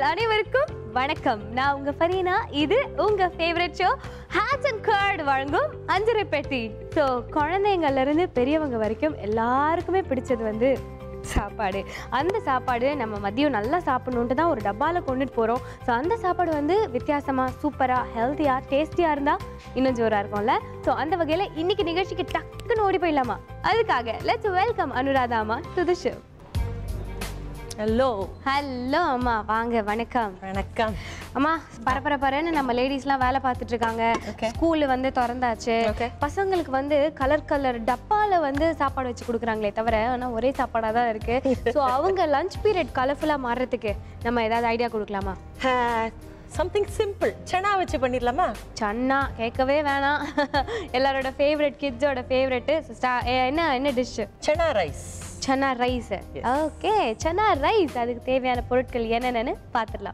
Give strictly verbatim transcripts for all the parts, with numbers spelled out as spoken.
உங்கள் அனைவருக்கும் வணக்கம். நான் உங்க ஃபரீனா. இது உங்க favourite show Hatsun curd வழங்கும் அஞ்சரை பெட்டி. ஸோ குழந்தைங்கள்ல இருந்து பெரியவங்க வரைக்கும் எல்லாருக்குமே பிடிச்சது வந்து சாப்பாடு. அந்த சாப்பாடு நம்ம மதியம் நல்லா சாப்பிடணுன்ட்டு தான் ஒரு டப்பாவில் கொண்டுட்டு போகிறோம். ஸோ அந்த சாப்பாடு வந்து வித்தியாசமாக சூப்பராக ஹெல்த்தியாக டேஸ்டியாக இருந்தால் இன்னும் ஜோராக இருக்கும்ல. ஸோ அந்த வகையில் இன்னைக்கு நிகழ்ச்சிக்கு டக்குன்னு ஓடி போயிடலாமா? அதுக்காக லெட்ஸ் வெல்கம் அனுராதா அம்மா to the show. Hello hello அம்மா, வாங்க. வணக்கம். வணக்கம் அம்மா. பரபர பரன்னு நம்ம லேடிஸ்லாம் வேலை பார்த்துட்டு இருக்காங்க. ஸ்கூலு வந்து திறந்தாச்சு. பசங்களுக்கு வந்து கலர் கலர் டப்பால வந்து சாப்பாடு வச்சு கொடுக்குறாங்களே தவிர ஆனால் ஒரே சாப்பாடாக தான் இருக்கு. ஸோ அவங்க லஞ்ச் பீரியட் கலர்ஃபுல்லாக மாறுறதுக்கு நம்ம ஏதாவது ஐடியா கொடுக்கலாமா? சம்திங் சிம்பிள் சன்னா வச்சு பண்ணிடலாமா? சன்னா கேட்கவே வேணாம். எல்லாரோட ஃபேவரட், கிட்ஸோட ஃபேவரெட்டு. என்ன என்ன dish? Chana rice. Chana rice. Okay, chana rice. அதுக்கு தேவையான பொருட்கள் என்னென்னு பார்த்துடலாம்.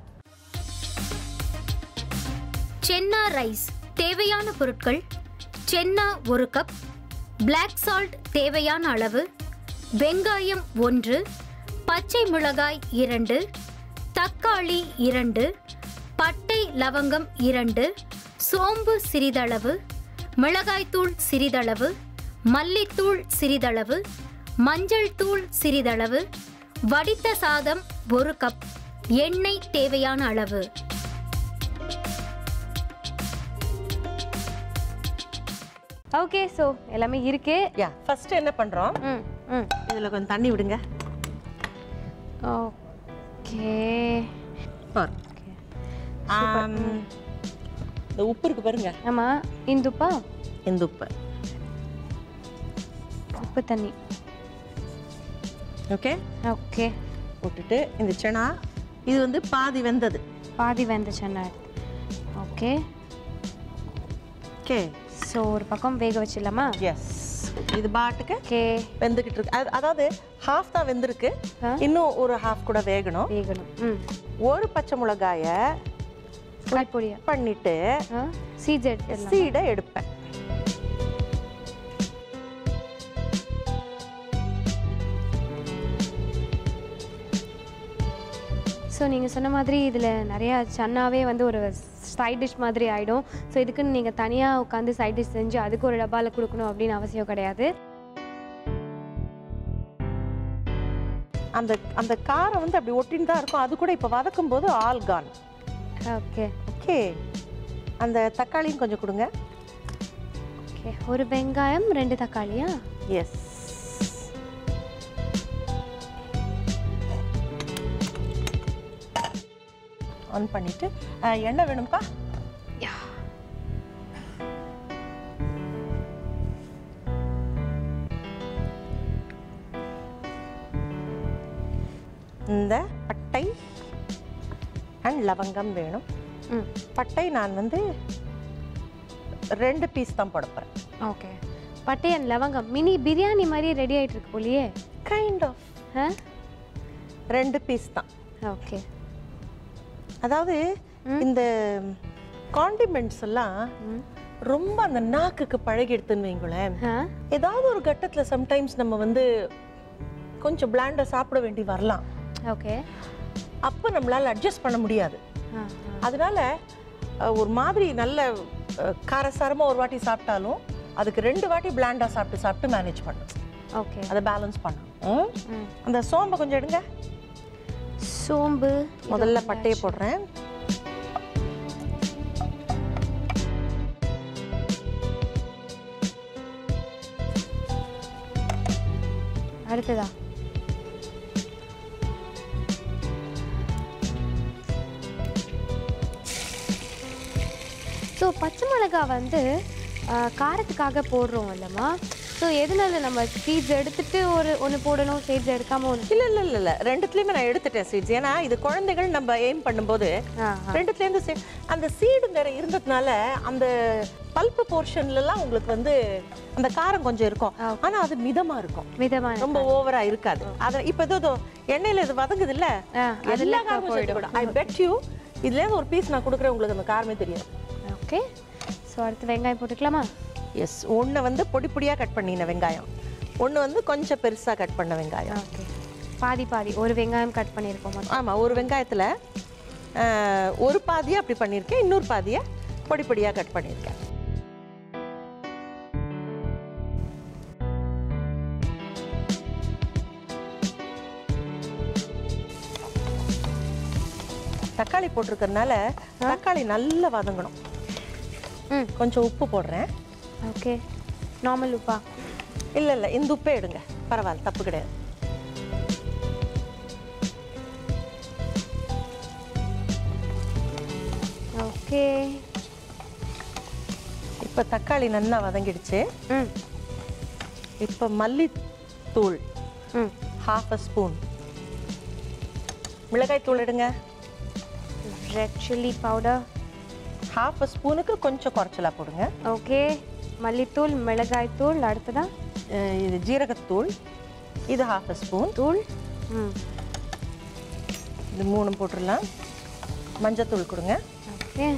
சென்னா ரைஸ் தேவையான பொருட்கள்: சென்னா ஒரு கப், பிளாக் சால்ட் தேவையான அளவு, வெங்காயம் ஒன்று, பச்சை மிளகாய் இரண்டு, தக்காளி இரண்டு, பட்டை லவங்கம் இரண்டு, சோம்பு சிறிதளவு, மிளகாய்த்தூள் சிறிதளவு, மல்லித்தூள் சிறிதளவு, மஞ்சள் தூள் சிறிதளவு, வடித்த சாதம் ஒரு கப், எண்ணெய் தேவையான அளவு. ஓகே, ஸோ எல்லாமே இருக்கு. யா, ஃபர்ஸ்ட் என்ன பண்றோம்? ம் ம் இதுல கொஞ்சம் தண்ணி விடுங்க. ஓகே. இந்த உப்பு இருக்கு பாருங்க. ஆமா, இந்துப்பா. இந்த உப்பு உப்பு தண்ணி. Okay okay. விட்டுட்டு இந்த சன்னா இது வந்து பாதி வெந்தது. பாதி வெந்த சன்னா. Okay okay. ஸோ ஒரு பக்கம் வேக வச்சிடலாமா? எஸ், இது பாட்டுக்கு ஓகே வெந்துக்கிட்டு இருக்கு. அதாவது ஹாஃப் தான் வெந்திருக்கு, இன்னும் ஒரு ஹாஃப் கூட வேகணும். வேகணும். ம். ஒரு பச்சை மிளகாய கட் பொடியா பண்ணிட்டு சீட் எடுத்து சீடை எடுப்பேன். ஸோ நீங்கள் சொன்ன மாதிரி இதில் நிறையா சன்னாவே வந்து ஒரு சைட் டிஷ் மாதிரி ஆகிடும். ஸோ இதுக்குன்னு நீங்கள் தனியாக உட்காந்து சைட் டிஷ் செஞ்சு அதுக்கு ஒரு டப்பாவில் கொடுக்கணும் அப்படின்னு அவசியம் கிடையாது. அந்த அந்த காரம் வந்து அப்படி ஒட்டின்னு தான் இருக்கும். அது கூட இப்போ வதக்கும் போது ஆல் கான். Okay okay. அந்த தக்காளியும் கொஞ்சம் கொடுங்க. ஓகே. ஒரு வெங்காயம், ரெண்டு தக்காளியா? எஸ். ஆன் பண்ணிட்டு எண்ணெய் வேணும்ப்பா? யா. இந்த பட்டை அண்ட் லவங்கம் வேணும். ம். பட்டை நான் வந்து ரெண்டு பீஸ் தான் போடப்போறேன். ஓகே. பட்டை அண்ட் லவங்கம் மினி பிரியாணி மாதிரி ரெடி ஆகிட்டு இருக்கு போலியே. Kind of. ரெண்டு பீஸ் தான். ஓகே. அதாவது இந்த காண்டிமெண்ட்ஸ் எல்லாம் ரொம்ப அந்த நாக்குக்கு பழகி எடுத்துன்னு வைங்களேன். ஏதாவது ஒரு கட்டத்துல சம்டைம்ஸ் நம்ம வந்து கொஞ்சம் பிளாண்டா சாப்பிட வேண்டி வரலாம். ஓகே. அப்போ நம்மளால அட்ஜஸ்ட் பண்ண முடியாது. அதனால ஒரு மாதிரி நல்ல காரசாரமா ஒரு வாட்டி சாப்பிட்டாலும் அதுக்கு ரெண்டு வாட்டி பிளாண்டா சாப்பிட்டு சாப்பிட்டு மேனேஜ் பண்ணணும். ஓகே. அதை பேலன்ஸ் பண்ணணும். அந்த சோம்பை கொஞ்சம் எடுங்க. சோம்பு முதல்ல பட்டையை போடுறேன். அடுத்ததா ஸோ பச்சை மிளகாய் வந்து காரத்துக்காக போடுறோம் இல்லைம்மா? ஸோ எதனால நம்ம சீட்ஸ் எடுத்துட்டு ஒரு ஒன்று போடணும், சீட்ஸ் எடுக்காம ஒன்று? இல்லை இல்லை இல்லை இல்லை ரெண்டுத்துலேயுமே நான் எடுத்துட்டேன் சீட்ஸ். ஏன்னா இது குழந்தைகள் நம்ம எய்ம் பண்ணும்போது ரெண்டுத்துலேருந்து அந்த சீடு வேற இருந்ததுனால அந்த பல்ப்பு போர்ஷன்லாம் உங்களுக்கு வந்து அந்த காரம் கொஞ்சம் இருக்கும். ஆனால் அது மிதமாக இருக்கும். மிதமாக, ரொம்ப ஓவரா இருக்காது. அதை இப்போ ஏதோ எண்ணெயில் இது வதங்குது இல்லை, எல்லா காரமும் போயிடும். ஐ பெட் யூ இதுலேருந்து ஒரு பீஸ் நான் கொடுக்குறேன், உங்களுக்கு அந்த காரமே தெரியாது. ஓகே. ஸோ அடுத்து வெங்காயம் போட்டுக்கலாமா? எஸ். ஒன்று வந்து பொடி பொடியாக கட் பண்ணின வெங்காயம், ஒன்று வந்து கொஞ்சம் பெருசாக கட் பண்ண வெங்காயம். ஓகே. பாதி பாதி ஒரு வெங்காயம் கட் பண்ணியிருக்கோம். ஆமாம், ஒரு வெங்காயத்தில் ஒரு பாதியாக அப்படி பண்ணியிருக்கேன், இன்னொரு பாதியை பொடி பொடியாக கட் பண்ணியிருக்கேன். தக்காளி போட்டிருக்கிறதுனால தக்காளி நல்லா வதங்கணும். ம் கொஞ்சம் உப்பு போடுறேன். ஓகே, நார்மல் உப்பா? இல்லை இல்லை, இந்த உப்பே எடுங்க, பரவாயில்ல, தப்பு கிடையாது. ஓகே, இப்போ தக்காளி நல்லா வதங்கிடுச்சு. ம் இப்போ மல்லித்தூள் ம் ஹாஃப் அ ஸ்பூன், மிளகாய் தூள் எடுங்க, red chilli powder half a ஸ்பூனுக்கு கொஞ்சம் குறைச்சலா போடுங்க. ஓகே, மல்லித்தூள், மிளகாய் தூள், அடுத்ததா இது ஜீரகத்தூள், இது ஹாஃப் அ ஸ்பூன் தூள். ம் இது மூணும் போட்டுடலாம். மஞ்சத்தூள் கொடுங்க. Okay,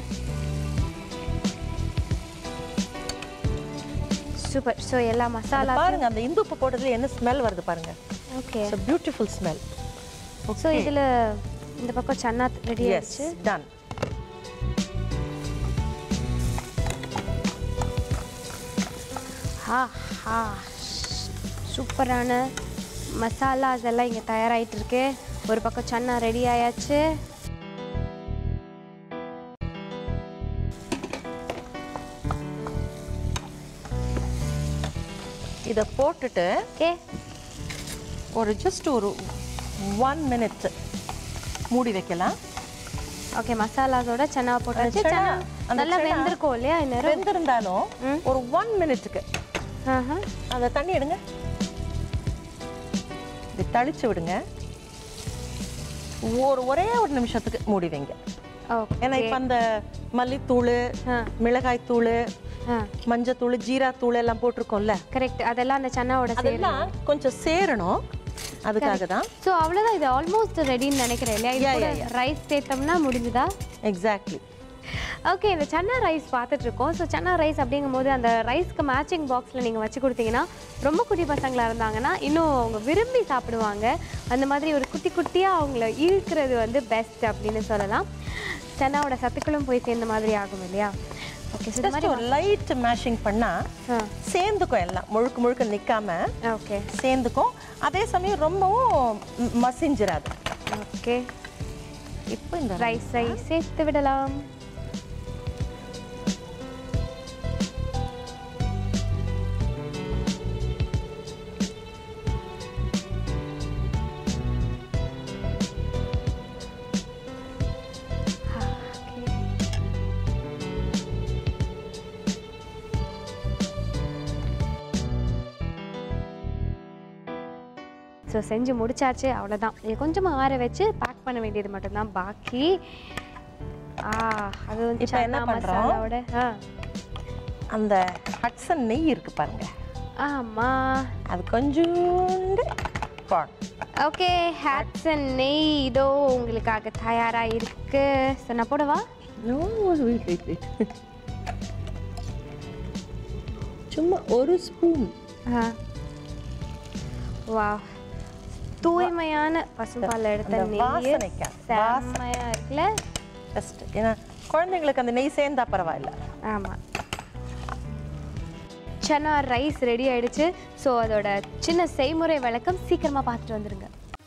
super. ஸோ எல்லா மசாலா பாருங்க, அந்த இந்து உப்பு போட்டதுல என்ன ஸ்மெல் வருது பாருங்க. Okay, it's a beautiful smell. So இதில் இந்த பக்கம் சன்னா ரெடி ஆயிடுச்சு. டன். ஹா ஹா, சூப்பரான மசாலாஸ் எல்லாம் இங்கே தயாராகிட்டு இருக்கு. ஒரு பக்கம் சன்னா ரெடி ஆயாச்சு. இதை போட்டுட்டு ஓகே, ஒரு ஜஸ்ட் ஒரு ஒன் மினிட் மூடி வைக்கலாம். ஓகே, மசாலாஸோட சன்னா போட்டாச்சு. சன்னா நல்லா வெந்திருக்கும் இல்லையா? இந்நேரம் வெந்திருந்தாலும் ஒரு ஒன் மினிட்டுக்கு அந்த தண்ணி எடுங்க, இது தளிச்சு விடுங்க. ஒரு ஒரே ஒரு நிமிஷத்துக்கு மூடி வைங்க. ஏன்னா இப்போ அந்த மல்லித்தூள், மிளகாய் தூள், மஞ்சத்தூள், ஜீராத்தூள் எல்லாம் போட்டிருக்கோம்ல. கரெக்ட், அதெல்லாம் அந்த சன்னாவோட அதெல்லாம் கொஞ்சம் சேரணும், அதுக்காக தான். ஸோ அவ்வளோதான், இது ஆல்மோஸ்ட் ரெடின்னு நினைக்கிறேன் இல்லையா? ரைஸ் சேர்த்தோம்னா முடிஞ்சுதா? எக்ஸாக்ட்லி. ஓகே, இந்த சன்னா ரைஸ் பார்த்துட்டு இருக்கோம். ஸோ சன்னா ரைஸ் அப்படிங்கும் போது அந்த ரைஸ்க்கு மேட்சிங் பாக்ஸில் நீங்கள் வச்சு கொடுத்தீங்கன்னா ரொம்ப குட்டி பசங்களாக இருந்தாங்கன்னா இன்னும் அவங்க விரும்பி சாப்பிடுவாங்க. அந்த மாதிரி ஒரு குட்டி குட்டியாக அவங்கள இழுக்கிறது வந்து பெஸ்ட் அப்படின்னு சொல்லலாம். சன்னாவோட சத்துக்களும் போய் சேர்ந்த மாதிரி ஆகும் இல்லையா? ஓகே, ஸோ இந்த மாதிரி ஒரு லைட் மேஷிங் பண்ணால் சேர்ந்துக்கும், எல்லாம் முழுக்க முழுக்க நிற்காம ஓகே சேர்ந்துக்கும். அதே சமயம் ரொம்பவும் மசிஞ்சிராது. ஓகே, இப்போ இந்த ரைஸை சேர்த்து விடலாம். ஸோ செஞ்சு முடிச்சாச்சு, அவ்வளோதான். இது கொஞ்சமாக ஆற வச்சு பேக் பண்ண வேண்டியது மட்டும்தான் பாக்கி. ஆ அது இப்போ என்ன மசாலாவோட அந்த ஹட்சன் நெய் இருக்கு பாருங்க. ஆமாம், அது கொஞ்சோண்டு போடு. ஓகே, ஹட்சன் நெய் இதோ உங்களுக்காக தயாராக இருக்கு. ஸோ நான் போடவா? சும்மா ஒரு ஸ்பூன். ஆ வா, தூய்மையான பசும்பால் எடுத்த நெய் செம்மையா இருக்குல்ல. ஜஸ்ட் ஏன்னா குழந்தைங்களுக்கு அந்த நெய் சேர்ந்தா பரவாயில்ல. ஆமாம், சன்னா ரைஸ் ரெடி ஆயிடுச்சு. ஸோ அதோட சின்ன செய்முறை விளக்கம் சீக்கிரமாக பார்த்துட்டு வந்துடுங்க.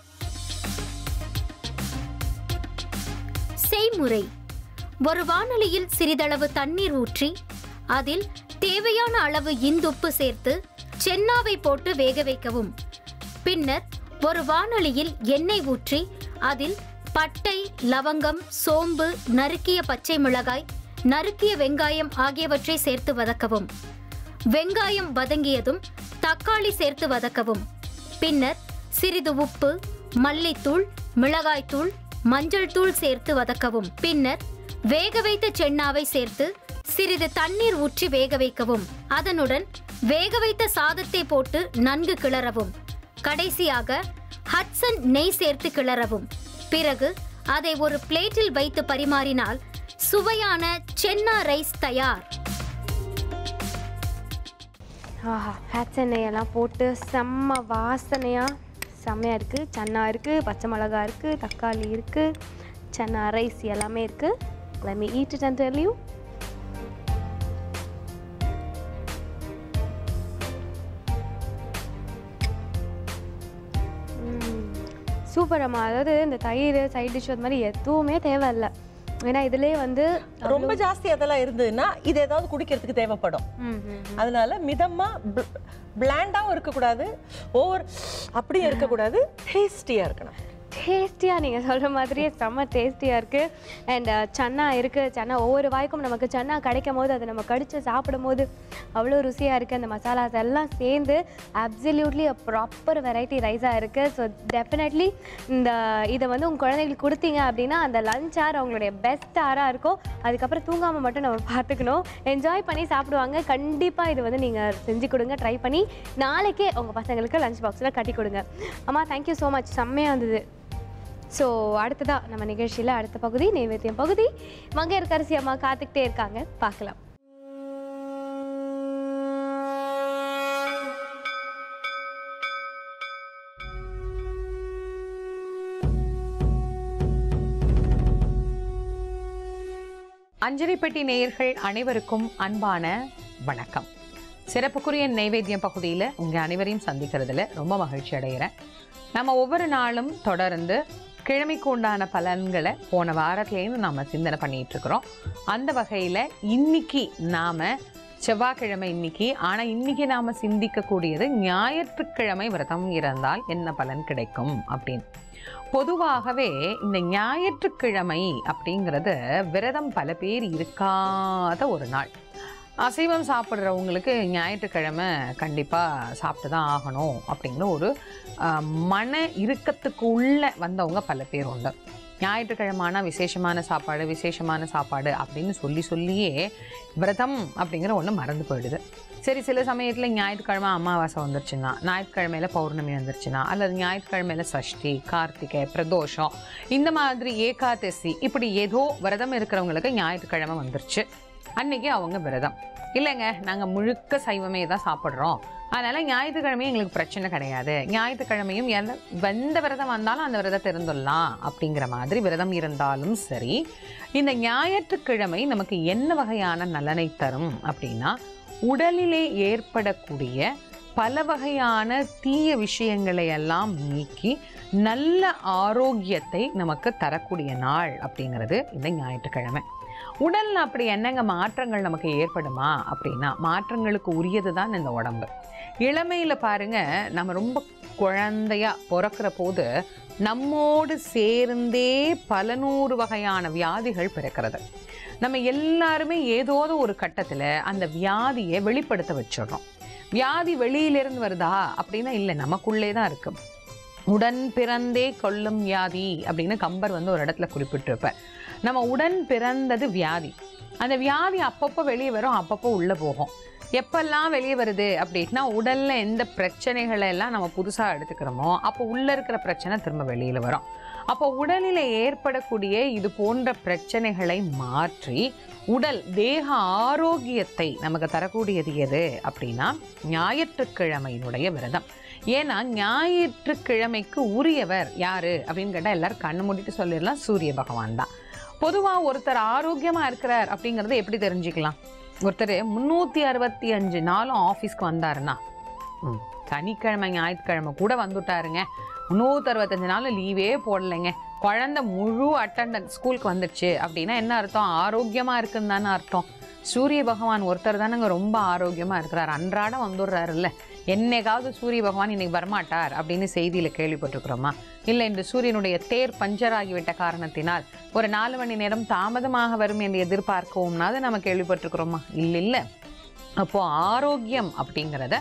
செய்முறை: ஒரு வாணலியில் சிறிதளவு தண்ணீர் ஊற்றி அதில் தேவையான அளவு இந்துப்பு சேர்த்து சென்னாவை போட்டு வேக வைக்கவும். பின்னர் ஒரு வாணலியில் எண்ணெய் ஊற்றி அதில் பட்டை, லவங்கம், சோம்பு, நறுக்கிய பச்சை மிளகாய், நறுக்கிய வெங்காயம் ஆகியவற்றை சேர்த்து வதக்கவும். வெங்காயம் வதங்கியதும் தக்காளி சேர்த்து வதக்கவும். பின்னர் சிறிது உப்பு, மல்லித்தூள், மிளகாய்த்தூள், மஞ்சள் தூள் சேர்த்து வதக்கவும். பின்னர் வேக வைத்த சென்னாவை சேர்த்து சிறிது தண்ணீர் ஊற்றி வேக வைக்கவும். அதனுடன் வேக வைத்த சாதத்தை போட்டு நன்கு கிளறவும். கடைசியாக ஹட்சன் நெய் சேர்த்து கிளறவும். பிறகு அதை ஒரு பிளேட்டில் வைத்து பரிமாறினால் சுவையான சென்னா ரைஸ் தயார். ஆஹா, ஹட்சன் நெய்யெல்லாம் போட்டு செம்ம வாசனையாக செம்மையாக இருக்குது. சன்னா இருக்குது, பச்சை மிளகா இருக்குது, தக்காளி இருக்குது, சன்னா ரைஸ் எல்லாமே இருக்குது. Let me eat it and tell you. Super அம்மா. அதாவது இந்த தயிர் சைட் டிஷ் அது மாதிரி எதுவுமே தேவையில்லை. ஏன்னா இதுலேயே வந்து ரொம்ப ஜாஸ்தி அதெல்லாம் இருந்ததுன்னா இது ஏதாவது குடிக்கிறதுக்கு தேவைப்படும். அதனால மிதமா பிளாண்டாகவும் இருக்கக்கூடாது, ஓவர் அப்படியே இருக்கக்கூடாது, டேஸ்டியாக இருக்கணும். டேஸ்டியாக நீங்கள் சொல்கிற மாதிரியே செம்ம டேஸ்டியாக இருக்குது. அண்ட் சன்னா இருக்குது. சன்னா ஒவ்வொரு வாய்க்கும் நமக்கு சன்னா கிடைக்கும் போது அதை நம்ம கடித்து சாப்பிடும் போது அவ்வளோ ருசியாக இருக்குது. அந்த மசாலாஸ் எல்லாம் சேர்ந்து அப்சல்யூட்லி அ ப்ராப்பர் வெரைட்டி ரைஸாக இருக்குது. ஸோ டெஃபினெட்லி இந்த இதை வந்து உங்கள் குழந்தைங்களுக்கு கொடுத்தீங்க அப்படின்னா அந்த லஞ்ச் ஆர் அவங்களுடைய பெஸ்ட் ஆராக இருக்கும். அதுக்கப்புறம் தூங்காமல் மட்டும் நம்ம பார்த்துக்கணும். என்ஜாய் பண்ணி சாப்பிடுவாங்க. கண்டிப்பாக இது வந்து நீங்கள் செஞ்சு கொடுங்க, ட்ரை பண்ணி நாளைக்கே உங்கள் பசங்களுக்கு லஞ்ச் பாக்ஸில் கட்டி கொடுங்க. அம்மா தேங்க்யூ ஸோ மச், செம்மையாக இருந்தது. ஸோ அடுத்ததாக நம்ம நிகழ்ச்சியில் அடுத்த பகுதி நைவேத்தியம் பகுதி. மங்கையர்கரசி அம்மா காத்துக்கிட்டே இருக்காங்க, பார்க்கலாம். அஞ்சரை பெட்டி நேயர்கள் அனைவருக்கும் அன்பான வணக்கம். சிறப்புக்குரிய நைவேத்தியம் பகுதியில் உங்கள் அனைவரையும் சந்திக்கிறதுல ரொம்ப மகிழ்ச்சி அடைகிறேன். நம்ம ஒவ்வொரு நாளும் தொடர்ந்து கிழமைக்கு உண்டான பலன்களை போன வாரத்துலேருந்து நாம் சிந்தனை பண்ணிகிட்டு இருக்கிறோம். அந்த வகையில் இன்னைக்கு நாம் செவ்வாய்க்கிழமை இன்னைக்கு, ஆனால் இன்னைக்கு நாம் சிந்திக்கக்கூடியது ஞாயிற்றுக்கிழமை விரதம் இருந்தால் என்ன பலன் கிடைக்கும் அப்படின்னு. பொதுவாகவே இந்த ஞாயிற்றுக்கிழமை அப்படிங்கிறது விரதம் பல பேர் இருக்காத ஒரு நாள். அசைவம் சாப்பிட்றவங்களுக்கு ஞாயிற்றுக்கிழமை கண்டிப்பாக சாப்பிட்டு தான் ஆகணும் அப்படிங்கிற ஒரு மன இறுக்கத்துக்கு உள்ளே வந்தவங்க பல பேர் உண்டு. ஞாயிற்றுக்கிழமைனா விசேஷமான சாப்பாடு விசேஷமான சாப்பாடு அப்படின்னு சொல்லி சொல்லியே விரதம் அப்படிங்கிற ஒன்று மறந்து போயிடுது. சரி, சில சமயத்தில் ஞாயிற்றுக்கிழமை அமாவாசை வந்துருச்சுன்னா, ஞாயிற்றுக்கிழமையில் பௌர்ணமி வந்துருச்சுன்னா, அல்லது ஞாயிற்றுக்கிழமையில் சஷ்டி, கார்த்திகை, பிரதோஷம், இந்த மாதிரி ஏகாதசி, இப்படி ஏதோ விரதம் இருக்கிறவங்களுக்கு ஞாயிற்றுக்கிழமை வந்துருச்சு, அன்றைக்கி அவங்க விரதம் இல்லைங்க, நாங்கள் முழுக்க சைவமே தான் சாப்பிட்றோம், அதனால் ஞாயிற்றுக்கிழமையும் எங்களுக்கு பிரச்சனை கிடையாது, ஞாயிற்றுக்கிழமையும் எந்த எந்த விரதம் வந்தாலும் அந்த விரதத்தை இருந்துடலாம் அப்படிங்கிற மாதிரி விரதம் இருந்தாலும் சரி, இந்த ஞாயிற்றுக்கிழமை நமக்கு என்ன வகையான நலனை தரும் அப்படின்னா, உடலிலே ஏற்படக்கூடிய பல வகையான தீய விஷயங்களை எல்லாம் நீக்கி நல்ல ஆரோக்கியத்தை நமக்கு தரக்கூடிய நாள் அப்படிங்கிறது இந்த ஞாயிற்றுக்கிழமை. உடலில் அப்படி என்னங்க மாற்றங்கள் நமக்கு ஏற்படுமா அப்படின்னா, மாற்றங்களுக்கு உரியது தான் இந்த உடம்பு. இளமையில் பாருங்க, நம்ம ரொம்ப குழந்தையா பிறக்கிற போது நம்மோடு சேர்ந்தே பல நூறு வகையான வியாதிகள் பிறக்கிறது. நம்ம எல்லாருமே ஏதோது ஒரு கட்டத்தில் அந்த வியாதியை வெளிப்படுத்த வச்சிடுறோம். வியாதி வெளியிலிருந்து வருதா அப்படின்னா இல்லை, நமக்குள்ளே தான் இருக்கு. உடன் பிறந்தே கொல்லும் வியாதி அப்படின்னு கம்பர் வந்து ஒரு இடத்துல குறிப்பிட்டிருப்பார். நம்ம உடன் பிறந்தது வியாதி. அந்த வியாதி அப்பப்போ வெளியே வரும், அப்பப்போ உள்ளே போகும். எப்பெல்லாம் வெளியே வருது அப்படின்னா, உடலில் எந்த பிரச்சனைகளை எல்லாம் நம்ம புதுசாக எடுத்துக்கிறோமோ அப்போ உள்ளே இருக்கிற பிரச்சனை திரும்ப வெளியில் வரும். அப்போ உடலில் ஏற்படக்கூடிய இது போன்ற பிரச்சனைகளை மாற்றி உடல் தேக ஆரோக்கியத்தை நமக்கு தரக்கூடியது எது அப்படின்னா ஞாயிற்றுக்கிழமையினுடைய விரதம். ஏன்னா ஞாயிற்றுக்கிழமைக்கு உரியவர் யாரு அப்படின்னு கேட்டால் எல்லாரும் கண்ணு மூடிட்டு சொல்லிடலாம், சூரிய பகவான் தான். பொதுவாக ஒருத்தர் ஆரோக்கியமாக இருக்கிறார் அப்படிங்கிறத எப்படி தெரிஞ்சுக்கலாம்? ஒருத்தர் முந்நூற்றி அறுபத்தி அஞ்சு நாளும் ஆஃபீஸ்க்கு வந்தாருன்னா, ம் சனிக்கிழமை ஞாயிற்றுக்கிழமை கூட வந்துட்டாருங்க, முந்நூற்றி அறுபத்தஞ்சு நாளும் லீவே போடலைங்க, குழந்தை முழு அட்டண்டன்ஸ் ஸ்கூலுக்கு வந்துடுச்சு அப்படின்னா என்ன அர்த்தம்? ஆரோக்கியமாக இருக்குன்னு தானே அர்த்தம். சூரிய பகவான் ஒருத்தர் தானேங்க ரொம்ப ஆரோக்கியமாக இருக்கிறார், அன்றாடம் வந்துடுறாருல்ல. என்னைக்காவது சூரிய பகவான் இன்னைக்கு வரமாட்டார் அப்படின்னு செய்தியில் கேள்விப்பட்டிருக்கிறோமா? இல்லை, இந்த சூரியனுடைய தேர் பஞ்சர் ஆகிவிட்ட காரணத்தினால் ஒரு நாலு மணி நேரம் தாமதமாக வரும் என்று எதிர்பார்க்கவும்னா அதை நம்ம கேள்விப்பட்டிருக்கிறோமா? இல்லை இல்லை. அப்போது ஆரோக்கியம் அப்படிங்கிறத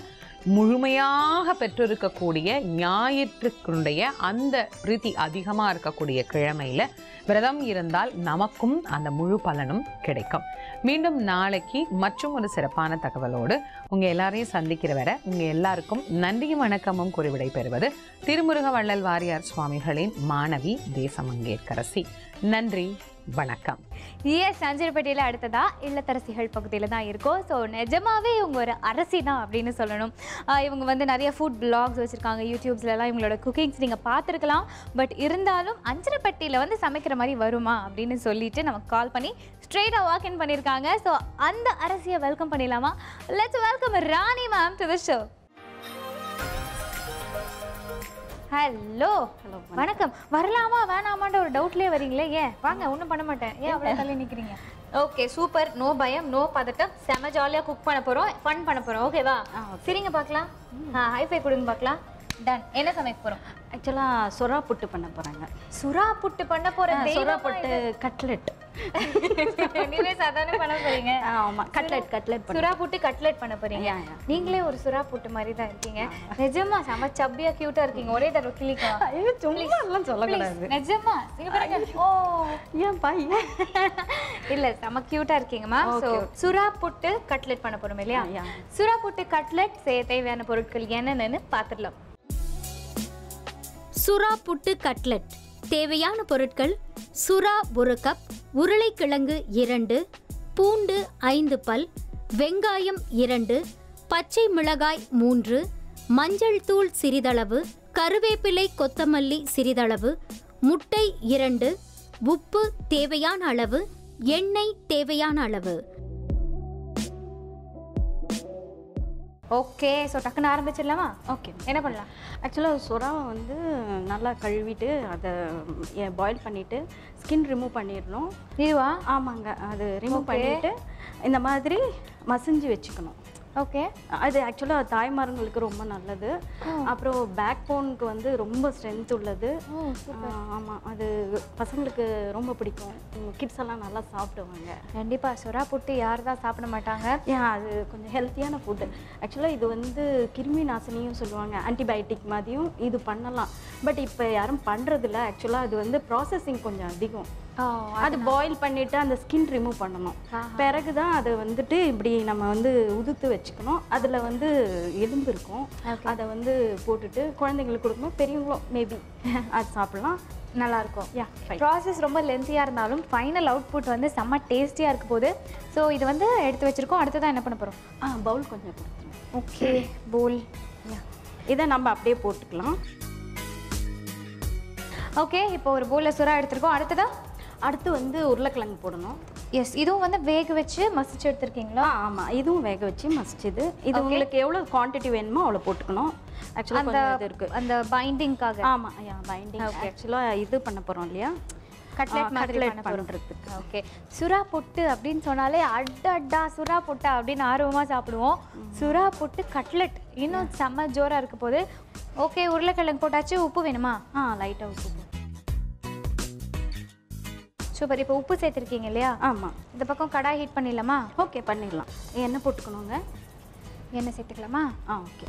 முழுமையாக பெற்றிருக்கக்கூடிய ஞாயிற்றுக்குடைய அந்த பிரீத்தி அதிகமாக இருக்கக்கூடிய கிழமையில் விரதம் இருந்தால் நமக்கும் அந்த முழு பலனும் கிடைக்கும். மீண்டும் நாளைக்கு மற்றும் ஒரு சிறப்பான தகவலோடு உங்கள் எல்லாரையும் சந்திக்கிற வரை உங்கள் எல்லாருக்கும் நன்றியும் வணக்கமும் குறிவிடை பெறுவது திருமுருக வள்ளல் வாரியார் சுவாமிகளின் மாணவி தேசமங்கேற்கரசி. நன்றி, வணக்கம். எஸ், அஞ்சரைப்பேட்டையில் அடுத்ததா இல்லத்தரசிகள் பகுதியில் தான் இருக்கும். ஸோ நிஜமாவே இவங்க ஒரு அரசி தான் அப்படின்னு சொல்லணும். இவங்க வந்து நிறைய ஃபுட் பிளாக்ஸ் வச்சுருக்காங்க. யூடியூப்ஸ்லாம் இவங்களோட குக்கிங்ஸ் நீங்கள் பார்த்துருக்கலாம். பட் இருந்தாலும் அஞ்சரைப்பேட்டையில் வந்து சமைக்கிற மாதிரி வருமா அப்படின்னு சொல்லிட்டு நமக்கு கால் பண்ணி ஸ்ட்ரெயிட்டாக வாக்இன் பண்ணியிருக்காங்க. ஸோ அந்த அரசியை வெல்கம் பண்ணிடலாமா? Let's welcome Rani ma'am to the show. Hello. Hello, வணக்கம். வரலாமா வேணாமான்ற ஒரு டவுட்லேயே வரீங்களே, ஏன்? வாங்க, ஒன்றும் பண்ண மாட்டேன். ஏன் அவ்வளோ தள்ளி நிற்கிறீங்க? Okay, super. நோ பயம், நோ பதட்டம். செம ஜாலியாக குக் பண்ண போகிறோம், ஃபன் பண்ண போகிறோம். ஓகேவா? சரிங்க, பார்க்கலாம். ஆ, ஹைஃபை கொடுங்க பார்க்கலாம். டன். என்ன சமைக்க போகிறோம்? ஆக்சுவலாக சுறா புட்டு பண்ண போகிறாங்க. சுறா புட்டு பண்ண போகிறேன். சுறா புட்டு கட்லெட். நீங்களே சாதாரண பண்ண போறீங்க? ஆமா, கட்லெட் கட்லெட் சுறா புட்டு கட்லெட் பண்ண போறீங்க. நீங்களே ஒரு சுறா புட்டு மாதிரி தான் இருக்கீங்க. நிஜமா செம சப்பியா கியூட்டா இருக்கீங்க. ஒரே தடவை கிளிக்கலாம். ஐயோ, சும்மா எல்லாம் சொல்லக்கூடாது. நிஜமா இங்க பாருங்க. ஓ, ஏன் பாய்? இல்ல, செம கியூட்டா இருக்கீங்கம்மா. சோ சுறா புட்டு கட்லெட் பண்ண போறோம் இல்லையா? சுறா புட்டு கட்லெட் செய்ய தேவையான பொருட்கள் என்னென்னு பார்த்துடலாம். சுறா புட்டு கட்லெட் தேவையான பொருட்கள்: சுறா ஒரு கப், உருளைக்கிழங்கு இரண்டு, பூண்டு ஐந்து பல், வெங்காயம் இரண்டு, பச்சை மிளகாய் மூன்று, மஞ்சள் தூள் சிறிதளவு, கருவேப்பிலை கொத்தமல்லி சிறிதளவு, முட்டை இரண்டு, உப்பு தேவையான அளவு, எண்ணெய் தேவையான அளவு. ஓகே, ஸோ டக்குன்னு ஆரம்பிச்சிடலாமா? ஓகே, என்ன பண்ணலாம்? ஆக்சுவலாக சுறாவை வந்து நல்லா கழுவிட்டு அதை பாயில் பண்ணிவிட்டு ஸ்கின் ரிமூவ் பண்ணிடணும். இதுவா? ஆமாங்க, அது ரிமூவ் பண்ணிவிட்டு இந்த மாதிரி மசிஞ்சு வச்சுக்கணும். ஓகே, அது ஆக்சுவலாக தாய்மார்களுக்கு ரொம்ப நல்லது. அப்புறம் பேக் போனுக்கு வந்து ரொம்ப ஸ்ட்ரென்த் உள்ளது. ஆமாம், அது பசங்களுக்கு ரொம்ப பிடிக்கும். கிட்ஸ் எல்லாம் நல்லா சாப்பிடுவாங்க. கண்டிப்பாக. சுறா புட்டு யார் தான் சாப்பிட மாட்டாங்க? ஏன், அது கொஞ்சம் ஹெல்த்தியான ஃபுட்டு. ஆக்சுவலாக இது வந்து கிருமி நாசினியும் சொல்லுவாங்க, ஆன்டிபயோட்டிக் மாதிரியும் இது பண்ணலாம். பட் இப்போ யாரும் பண்ணுறதில்ல. ஆக்சுவலாக அது வந்து ப்ராசஸிங் கொஞ்சம் அதிகம். அது பாயில் பண்ணிவிட்டு அந்த ஸ்கின் ரிமூவ் பண்ணணும். பிறகு தான் அதை வந்துட்டு இப்படி நம்ம வந்து உதுத்து வச்சுக்கணும். அதில் வந்து எலும்பு இருக்கும், அதை வந்து போட்டுட்டு குழந்தைங்களுக்கு கொடுக்கணும். பெரியவங்களும் மேபி அது சாப்பிட்லாம், நல்லாயிருக்கும். யா, ப்ராசஸ் ரொம்ப லென்த்தியாக இருந்தாலும் ஃபைனல் அவுட்புட் வந்து செம்ம டேஸ்டியாக இருக்க போகுது. ஸோ இது வந்து எடுத்து வச்சுருக்கோம். அடுத்து தான் என்ன பண்ண போகிறோம்? ஆ, பவுல் கொஞ்சம் கொடுத்துருவோம். Okay, bowl. இதை நம்ம அப்படியே போட்டுக்கலாம். ஓகே, இப்போ ஒரு பவுலில் சுறா எடுத்துருக்கோம். அடுத்ததான் அடுத்து வந்து உருளைக்கிழங்கு போடணும். எஸ், இதுவும் வந்து வேக வச்சு மசிச்சு எடுத்துருக்கீங்களா? ஆமாம், இதுவும் வேக வச்சு மசிச்சுது. இது உங்களுக்கு எவ்வளோ குவான்டிட்டி வேணுமோ அவ்வளோ போட்டுக்கணும். ஆக்சுவலாக கொஞ்சம் இது இருக்குது அந்த பைண்டிங்காக. ஆமாம், ஐயா, பைண்டிங். ஆக்சுவலாக இது பண்ண போகிறோம் இல்லையா, கட்லெட் மாதிரி பண்ணுறதுக்கு. ஓகே, சுறா புட்டு அப்படின்னு சொன்னாலே அட் அட்டா சுறா புட்டா அப்படின்னு ஆர்வமாக சாப்பிடுவோம். சுறா புட்டு கட்லெட் இன்னும் செம்ம ஜோராக இருக்க போது. ஓகே, உருளைக்கிழங்கு போட்டாச்சு. உப்பு வேணுமா? ஆ, லைட்டாக உப்பு. சூப்பர். இப்போ உப்பு சேர்த்துருக்கீங்க இல்லையா? ஆமாம். இந்த பக்கம் கடாய் ஹீட் பண்ணிடலாமா? ஓகே, பண்ணிடலாம். எண்ணெய் போட்டுக்கணுங்க. எண்ணெய் சேர்த்துக்கலாமா? ஆ, ஓகே.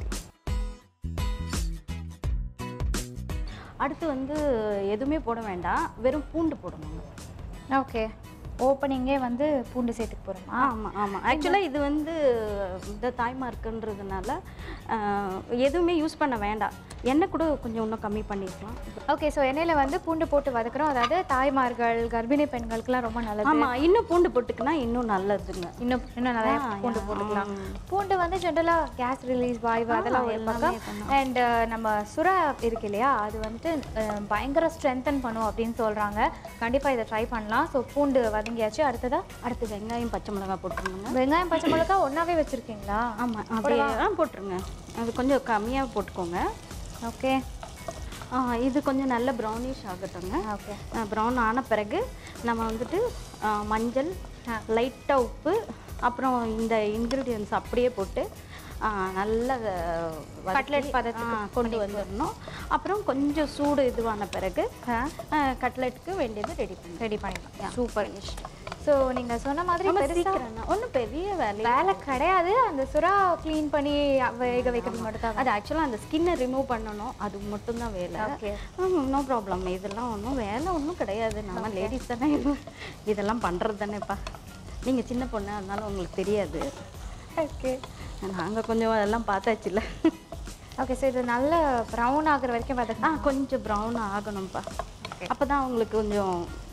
அடுத்து வந்து எதுவுமே போட வேண்டாம், வெறும் பூண்டு போடணுங்க. ஓகே, ஓப்பனிங்கே வந்து பூண்டு சேர்த்துக்க போகிறோமா? ஆமாம் ஆமாம். ஆக்சுவலாக இது வந்து இந்த தாய்மார்க்குன்றதுனால எதுவுமே யூஸ் பண்ண வேண்டாம். எண்ணெய் கூட கொஞ்சம் இன்னும் கம்மி பண்ணிக்கலாம். ஓகே, ஸோ எண்ணெயில் வந்து பூண்டு போட்டு வதக்குறோம். அதாவது தாய்மார்கள், கர்ப்பிணி பெண்களுக்குலாம் ரொம்ப நல்லது. ஆமாம், இன்னும் பூண்டு போட்டுக்குன்னா இன்னும் நல்லதுங்க. இன்னும் இன்னும் நிறைய பூண்டு போட்டுக்கலாம். பூண்டு வந்து ஜென்ரலாக கேஸ் ரிலீஸ் வாய்வு அதெல்லாம் ஒரு பக்கம். அண்ட் நம்ம சுறா இருக்கு இல்லையா, அது வந்துட்டு பயங்கர ஸ்ட்ரென்தன் பண்ணும் அப்படின்னு சொல்கிறாங்க. கண்டிப்பாக இதை ட்ரை பண்ணலாம். ஸோ பூண்டு வதங்கியாச்சு. அடுத்ததாக அடுத்து வெங்காயம் பச்சை மிளகா போட்டுருங்க. வெங்காயம் பச்சை மிளகா ஒன்றாவே வச்சுருக்கீங்களா? ஆமாம், அப்படியே போட்டுருங்க. அது கொஞ்சம் கம்மியாக போட்டுக்கோங்க. ஓகே, இது கொஞ்சம் நல்ல ப்ரௌனிஷ் ஆகட்டுங்க. ஓகே, ப்ரௌன் ஆன பிறகு நம்ம வந்துட்டு மஞ்சள், லைட்டாக உப்பு, அப்புறம் இந்த இன்க்ரீடியன்ஸ் அப்படியே போட்டு நல்ல கட்லெட் பதத்துக்கு கொண்டு வந்துடணும். அப்புறம் கொஞ்சம் சூடு இதுவான பிறகு கட்லெட்டுக்கு வேண்டியது ரெடி பண்ணி ரெடி பண்ணிடலாம். சூப்பர். ஸோ நீங்கள் சொன்ன மாதிரி ஒன்றும் பெரிய வேலை வேலை கிடையாது. அந்த சுறா க்ளீன் பண்ணி வேக வைக்கிறது மட்டும் தான். அது ஆக்சுவலாக அந்த ஸ்கின்னை ரிமூவ் பண்ணணும், அது மட்டும்தான் வேலை. Okay, no problem. இதெல்லாம் ஒன்றும் வேலை ஒன்றும் கிடையாது. நம்ம லேடிஸ் தானே இதெல்லாம் பண்ணுறது தானேப்பா. நீங்கள் சின்ன பொண்ணு, அதனால உங்களுக்கு தெரியாது. ஓகே, நாங்கள் கொஞ்சம் அதெல்லாம் பார்த்தாச்சுல்ல. ஓகே, ஸோ இது நல்ல ப்ரௌன் ஆகிற வரைக்கும் பார்த்தா கொஞ்சம் ப்ரௌன் ஆகணும்ப்பா. அப்போ தான் உங்களுக்கு கொஞ்சம்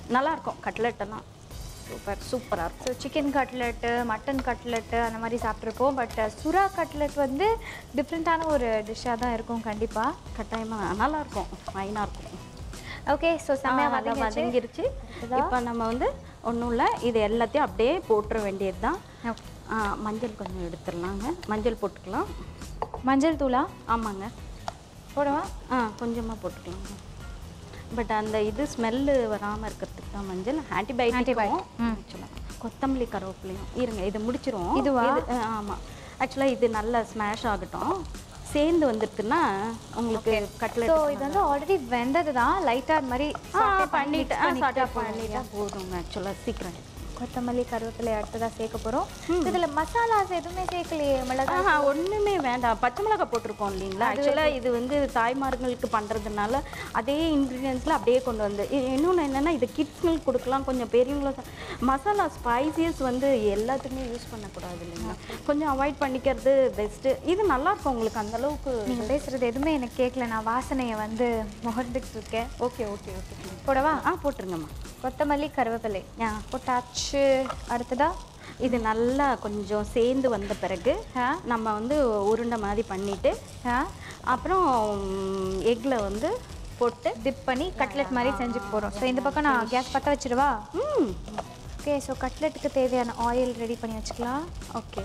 நல்லாயிருக்கும் கட்லெட்டெல்லாம். சூப்பர் சூப்பராக இருக்கும். So chicken cutlet, mutton cutlet அந்த மாதிரி சாப்பிட்ருக்கோம். பட் சுறா கட்லெட் வந்து டிஃப்ரெண்ட்டான ஒரு டிஷ்ஷாக தான் இருக்கும் கண்டிப்பாக. கட்டாயமாக நல்லாயிருக்கும், ஃபைனாக இருக்கும். ஓகே, ஸோ செம்மையாக நல்லா வதங்கிருச்சு. இப்போ நம்ம வந்து ஒன்றும் இல்லை, இது எல்லாத்தையும் அப்படியே போட்டுற வேண்டியது தான். மஞ்சள் கொஞ்சம் எடுத்துடலாங்க. மஞ்சள் போட்டுக்கலாம். மஞ்சள் தூளா? ஆமாங்க, போடவா? ஆ கொஞ்சமாக போட்டுக்கலாங்க. பட் அந்த இது ஸ்மெல்லு வராமல் இருக்கிறதுக்கு தான் மஞ்சள். ஆன்டிபயோட்டிக்கும் கொத்தமல்லி கருவேப்பிலையும் இருங்க, இதை முடிச்சிரும். இதுவா? ஆமாம், ஆக்சுவலாக இது நல்லா ஸ்மாஷ் ஆகட்டும். சேர்ந்து வந்துட்டுன்னா உங்களுக்கு கட்லெட். ஸோ இது வந்து ஆல்ரெடி வெந்தது தான், லைட்டாக அது மாதிரி பண்ணிட்டு பண்ணிட்டா பண்ணிட்டா போதுங்க. ஆக்சுவலாக சீக்கிரம் கொத்தமல்லி கருவேப்பிலை அடுத்ததாக சேர்க்க போகிறோம். இதில் மசாலாஸ் எதுவுமே சேர்க்கலையே? மிளகா ஒன்றுமே வேண்டாம். பச்சை மிளகாய் போட்டிருக்கோம் இல்லைங்களா? ஆக்சுவலாக இது வந்து தாய்மார்களுக்கு பண்ணுறதுனால அதே இன்க்ரீடியன்ஸில் அப்படியே கொண்டு வந்து. இன்னொன்று என்னென்னா, இது கிட்ஸ்ங்களுக்கு கொடுக்கலாம், கொஞ்சம் பெரியவங்களும். மசாலா ஸ்பைசியஸ் வந்து எல்லாத்துக்குமே யூஸ் பண்ணக்கூடாது இல்லைங்களா? கொஞ்சம் அவாய்ட் பண்ணிக்கிறது பெஸ்ட்டு. இது நல்லாயிருக்கும் உங்களுக்கு. அந்தளவுக்கு நீங்கள் பேசுகிறது எதுவுமே எனக்கு கேட்கல. நான் வாசனையை வந்து முகர்ந்துக்கிட்டு இருக்கேன். ஓகே ஓகே ஓகே போடவா? ஆ போட்டுருங்கம்மா. கொத்தமல்லி கருவேப்பிலை போட்டாச்சு. அடுத்ததா இது நல்லா கொஞ்சம் சேர்ந்து வந்த பிறகு நம்ம வந்து உருண்டை மாதிரி பண்ணிவிட்டு அப்புறம் எக்கில் வந்து போட்டு டிப் பண்ணி கட்லெட் மாதிரி செஞ்சுக்க போகிறோம். ஸோ இந்த பக்கம் நான் கேஸ் பற்ற வச்சிருவா? ம் ஓகே, ஸோ கட்லெட்டுக்கு தேவையான ஆயில் ரெடி பண்ணி வச்சுக்கலாம். Okay,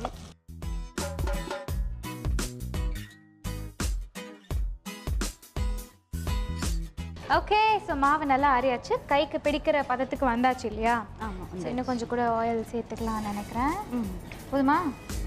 okay. ஸோ மாவு நல்லா அரையாச்சு, கைக்கு பிடிக்கிற பதத்துக்கு வந்தாச்சு இல்லையா? ஆமாம். ஸோ இன்னும் கொஞ்சம் கூட ஆயில் சேர்த்துக்கலாம்னு நினைக்கிறேன். ம் போதுமா?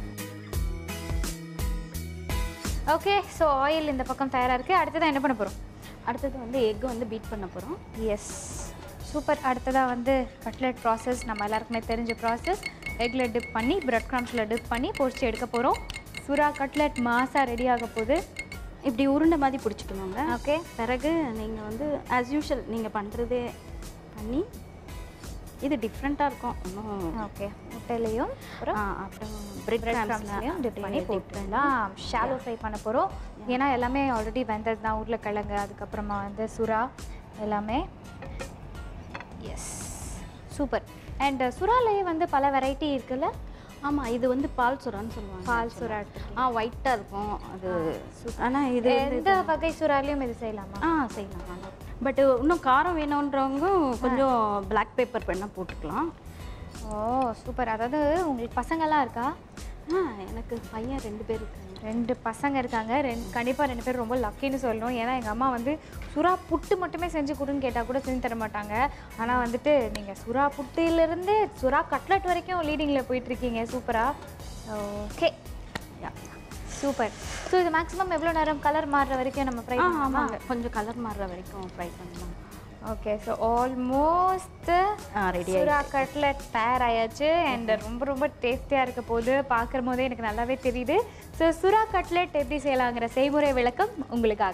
ஓகே, ஸோ ஆயில் இந்த பக்கம் தயாராக இருக்குது. அடுத்ததான் என்ன பண்ண போகிறோம்? அடுத்தது வந்து எக்கு வந்து பீட் பண்ண போகிறோம். Yes, super. அடுத்ததாக வந்து கட்லெட் ப்ராசஸ் நம்ம எல்லாருக்குமே தெரிஞ்ச ப்ராசஸ். எக்கில் டிப் பண்ணி பிரெட் க்ரம்ஸில் டிப் பண்ணி பொரிச்சு எடுக்க போகிறோம். சுறா கட்லெட் மாசா ரெடி ஆக போகுது. இப்படி உருண்டை மாதிரி பிடிச்சிக்கணுங்க. ஓகே, பிறகு நீங்கள் வந்து ஆஸ் யூஷுவல் நீங்கள் பண்ணுறதே பண்ணி இது டிஃப்ரெண்ட்டாக இருக்கும் இன்னும். ஓகே, முட்டையிலையும் அப்புறம் அப்புறம் பிரெட் க்ரம்ஸ்லையும் டிப் பண்ணி போட்டுலாம் ஷாலோ ஃப்ரை பண்ண போகிறோம். ஏன்னா எல்லாமே ஆல்ரெடி வெந்தது தான். உருளைக்கிழங்கு, அதுக்கப்புறமா வந்து சுறா எல்லாமே. S, super. அண்ட் சுறாலேயே வந்து பல வெரைட்டி இருக்குல்ல? ஆமாம், இது வந்து பால் சுறான்னு சொல்லுவாங்க. பால் சுறா. ஆ, ஒயிட்டாக இருக்கும் அது. ஆனால் இது எந்த வகை சுறாலையும் இது செய்யலாமா? ஆ செய்யலாம், நல்லா. பட் இன்னும் காரம் வேணுன்றவங்க கொஞ்சம் பிளாக் பேப்பர் வேணால் போட்டுக்கலாம். Oh super. அதாவது உங்களுக்கு பசங்கள்லாம் இருக்கா? ஆ, எனக்கு பையன் ரெண்டு பேர் இருக்காங்க. ரெண்டு பசங்க இருக்காங்க. ரெண்டு கண்டிப்பாக ரெண்டு பேரும் ரொம்ப லக்கின்னு சொல்லணும். ஏன்னா எங்கள் அம்மா வந்து சுறா புட்டு மட்டுமே செஞ்சு கொடுன்னு கேட்டால் கூட செஞ்சு தர மாட்டாங்க. ஆனால் வந்துட்டு நீங்கள் சுறா புட்டிலேருந்து சுறா கட்லெட் வரைக்கும் லீடிங்கில் போயிட்டுருக்கீங்க. சூப்பராக. Okay, super. ஸோ இது மேக்ஸிமம் எவ்வளோ நேரம் கலர் மாறுற வரைக்கும் நம்ம ஃப்ரை பண்ணலாம்? கொஞ்சம் கலர் மாறுற வரைக்கும் ஃப்ரை பண்ணலாம். Okay, so almost ready. சுறா கட்லெட் தயாராயாச்சு. அண்ட் ரொம்ப ரொம்ப டேஸ்டியாக இருக்க போது பார்க்குற போதே எனக்கு நல்லாவே தெரியுது. ஸோ சுறா கட்லெட் எப்படி செய்யலாங்கிற செய்முறை விளக்கம் உங்களுக்காக.